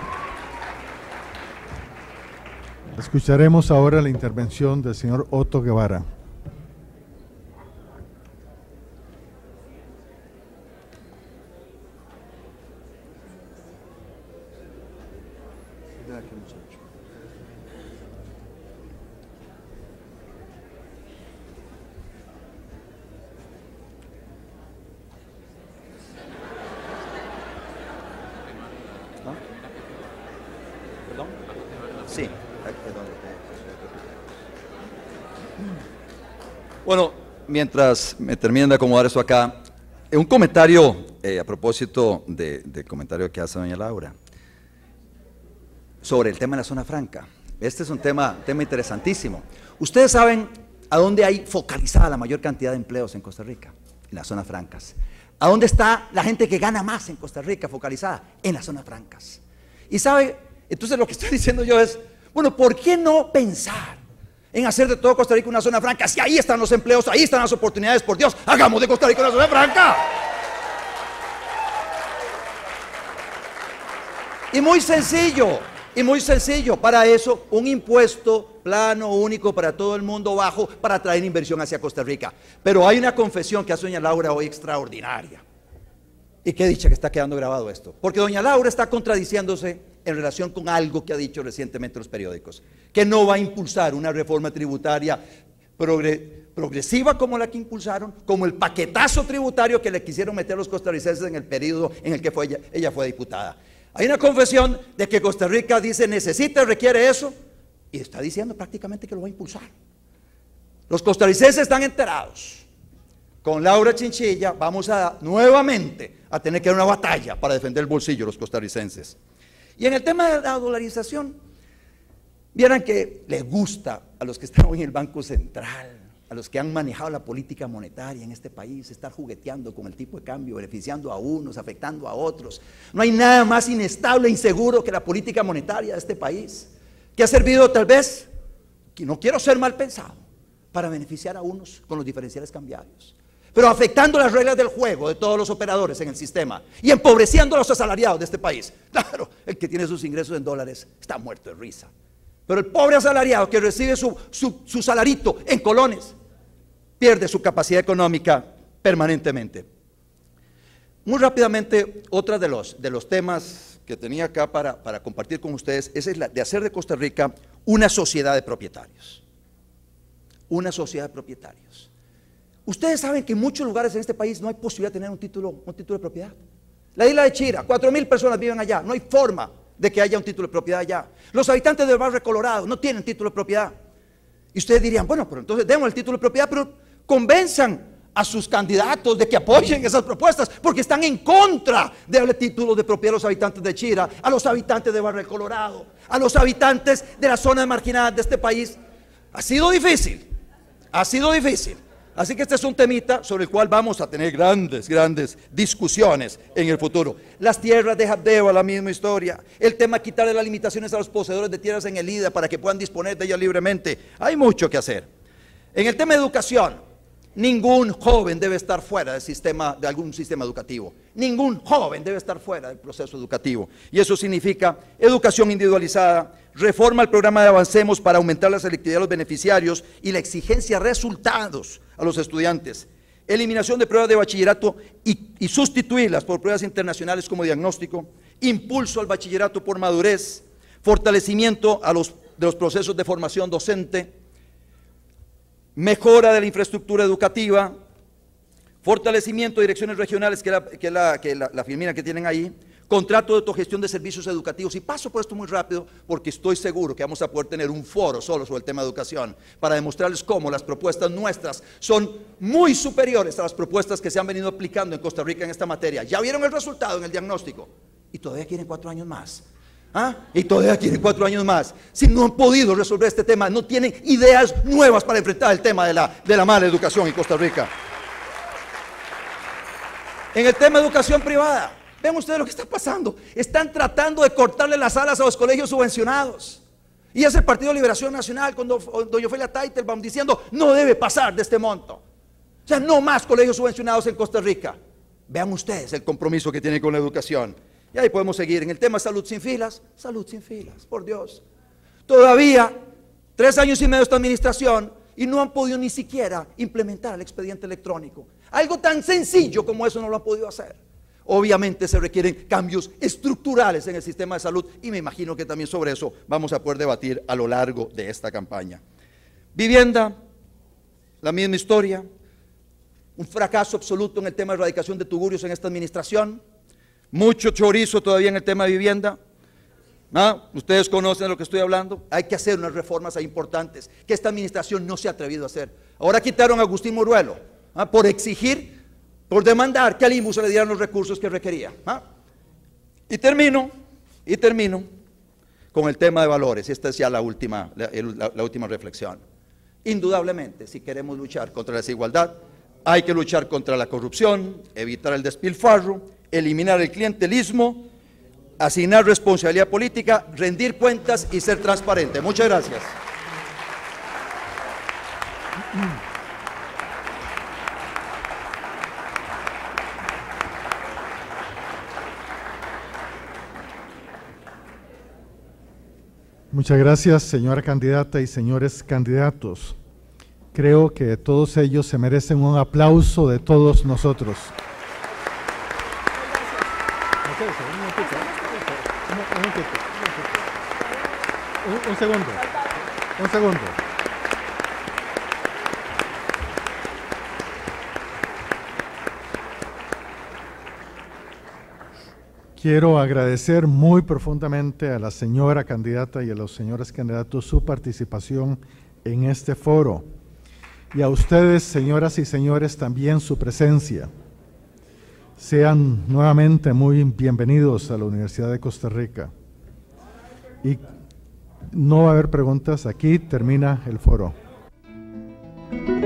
Escucharemos ahora la intervención del señor Otto Guevara. Sí. Bueno, mientras me terminan de acomodar eso acá, un comentario eh, a propósito de, del comentario que hace doña Laura sobre el tema de la zona franca. Este es un tema, tema interesantísimo. Ustedes saben a dónde hay focalizada la mayor cantidad de empleos en Costa Rica, en las zonas francas. ¿A dónde está la gente que gana más en Costa Rica focalizada? En las zonas francas. Y sabe, entonces lo que estoy diciendo yo es, bueno, ¿por qué no pensar en hacer de todo Costa Rica una zona franca? Si ahí están los empleos, ahí están las oportunidades, por Dios, hagamos de Costa Rica una zona franca. Y muy sencillo, y muy sencillo, para eso un impuesto plano, único para todo el mundo, bajo, para atraer inversión hacia Costa Rica. Pero hay una confesión que hace doña Laura hoy extraordinaria. Y qué dicha que está quedando grabado esto, porque doña Laura está contradiciéndose en relación con algo que ha dicho recientemente en los periódicos, que no va a impulsar una reforma tributaria progre, progresiva como la que impulsaron, como el paquetazo tributario que le quisieron meter los costarricenses en el periodo en el que fue ella, ella fue diputada. Hay una confesión de que Costa Rica dice necesita, requiere eso, y está diciendo prácticamente que lo va a impulsar. Los costarricenses están enterados. Con Laura Chinchilla vamos a nuevamente a tener que dar una batalla para defender el bolsillo de los costarricenses. Y en el tema de la dolarización, vieran que les gusta a los que están hoy en el Banco Central, a los que han manejado la política monetaria en este país, estar jugueteando con el tipo de cambio, beneficiando a unos, afectando a otros. No hay nada más inestable e inseguro que la política monetaria de este país, que ha servido tal vez, que no quiero ser mal pensado, para beneficiar a unos con los diferenciales cambiarios, pero afectando las reglas del juego de todos los operadores en el sistema y empobreciendo a los asalariados de este país. Claro, el que tiene sus ingresos en dólares está muerto de risa, pero el pobre asalariado que recibe su, su, su salarito en colones pierde su capacidad económica permanentemente. Muy rápidamente, otro de los, de los temas que tenía acá para, para compartir con ustedes es la de hacer de Costa Rica una sociedad de propietarios. Una sociedad de propietarios. Ustedes saben que en muchos lugares en este país no hay posibilidad de tener un título, un título de propiedad. La isla de Chira, cuatro mil personas viven allá, no hay forma de que haya un título de propiedad allá. Los habitantes del barrio Colorado no tienen título de propiedad. Y ustedes dirían, bueno, pero entonces demos el título de propiedad, pero convenzan a sus candidatos de que apoyen esas propuestas, porque están en contra de darle título de propiedad a los habitantes de Chira, a los habitantes de barrio Colorado, a los habitantes de las zonas marginadas de este país. Ha sido difícil, ha sido difícil. Así que este es un temita sobre el cual vamos a tener grandes, grandes discusiones en el futuro. Las tierras de Habdeba, la misma historia. El tema de quitarle las limitaciones a los poseedores de tierras en el I D A para que puedan disponer de ellas libremente. Hay mucho que hacer. En el tema de educación, ningún joven debe estar fuera del sistema, de algún sistema educativo. Ningún joven debe estar fuera del proceso educativo. Y eso significa educación individualizada, reforma al programa de Avancemos para aumentar la selectividad de los beneficiarios y la exigencia de resultados a los estudiantes, eliminación de pruebas de bachillerato y, y sustituirlas por pruebas internacionales como diagnóstico, impulso al bachillerato por madurez, fortalecimiento a los, de los procesos de formación docente, mejora de la infraestructura educativa, fortalecimiento de direcciones regionales, que es la, que la, que la, la filmina que tienen ahí, contrato de autogestión de servicios educativos. Y paso por esto muy rápido porque estoy seguro que vamos a poder tener un foro solo sobre el tema de educación para demostrarles cómo las propuestas nuestras son muy superiores a las propuestas que se han venido aplicando en Costa Rica en esta materia. Ya vieron el resultado en el diagnóstico y todavía quieren cuatro años más. ¿Ah? Y todavía quieren cuatro años más. Si no han podido resolver este tema, no tienen ideas nuevas para enfrentar el tema de la, de la mala educación en Costa Rica. En el tema de educación privada, vean ustedes lo que está pasando. Están tratando de cortarle las alas a los colegios subvencionados. Y es el Partido de Liberación Nacional con doña Ofelia Teitelbaum diciendo no debe pasar de este monto. O sea, no más colegios subvencionados en Costa Rica. Vean ustedes el compromiso que tienen con la educación. Y ahí podemos seguir. En el tema de salud sin filas, salud sin filas, por Dios. Todavía, tres años y medio de esta administración y no han podido ni siquiera implementar el expediente electrónico. Algo tan sencillo como eso no lo han podido hacer. Obviamente se requieren cambios estructurales en el sistema de salud y me imagino que también sobre eso vamos a poder debatir a lo largo de esta campaña. Vivienda, la misma historia. Un fracaso absoluto en el tema de erradicación de tugurios en esta administración. Mucho chorizo todavía en el tema de vivienda. ¿Ah? Ustedes conocen de lo que estoy hablando. Hay que hacer unas reformas importantes que esta administración no se ha atrevido a hacer. Ahora quitaron a Agustín Moruelo, ¿ah? por exigir, por demandar que al I M U se le dieran los recursos que requería. ¿Ah? Y termino, y termino con el tema de valores. Esta es ya la última, la, la, la última reflexión. Indudablemente, si queremos luchar contra la desigualdad, hay que luchar contra la corrupción, evitar el despilfarro, eliminar el clientelismo, asignar responsabilidad política, rendir cuentas y ser transparente. Muchas gracias. Muchas gracias, señora candidata y señores candidatos. Creo que todos ellos se merecen un aplauso de todos nosotros. Un, un segundo, un segundo. Quiero agradecer muy profundamente a la señora candidata y a los señores candidatos su participación en este foro. Y a ustedes, señoras y señores, también su presencia. Sean nuevamente muy bienvenidos a la Universidad de Costa Rica. Y no va a haber preguntas, aquí termina el foro.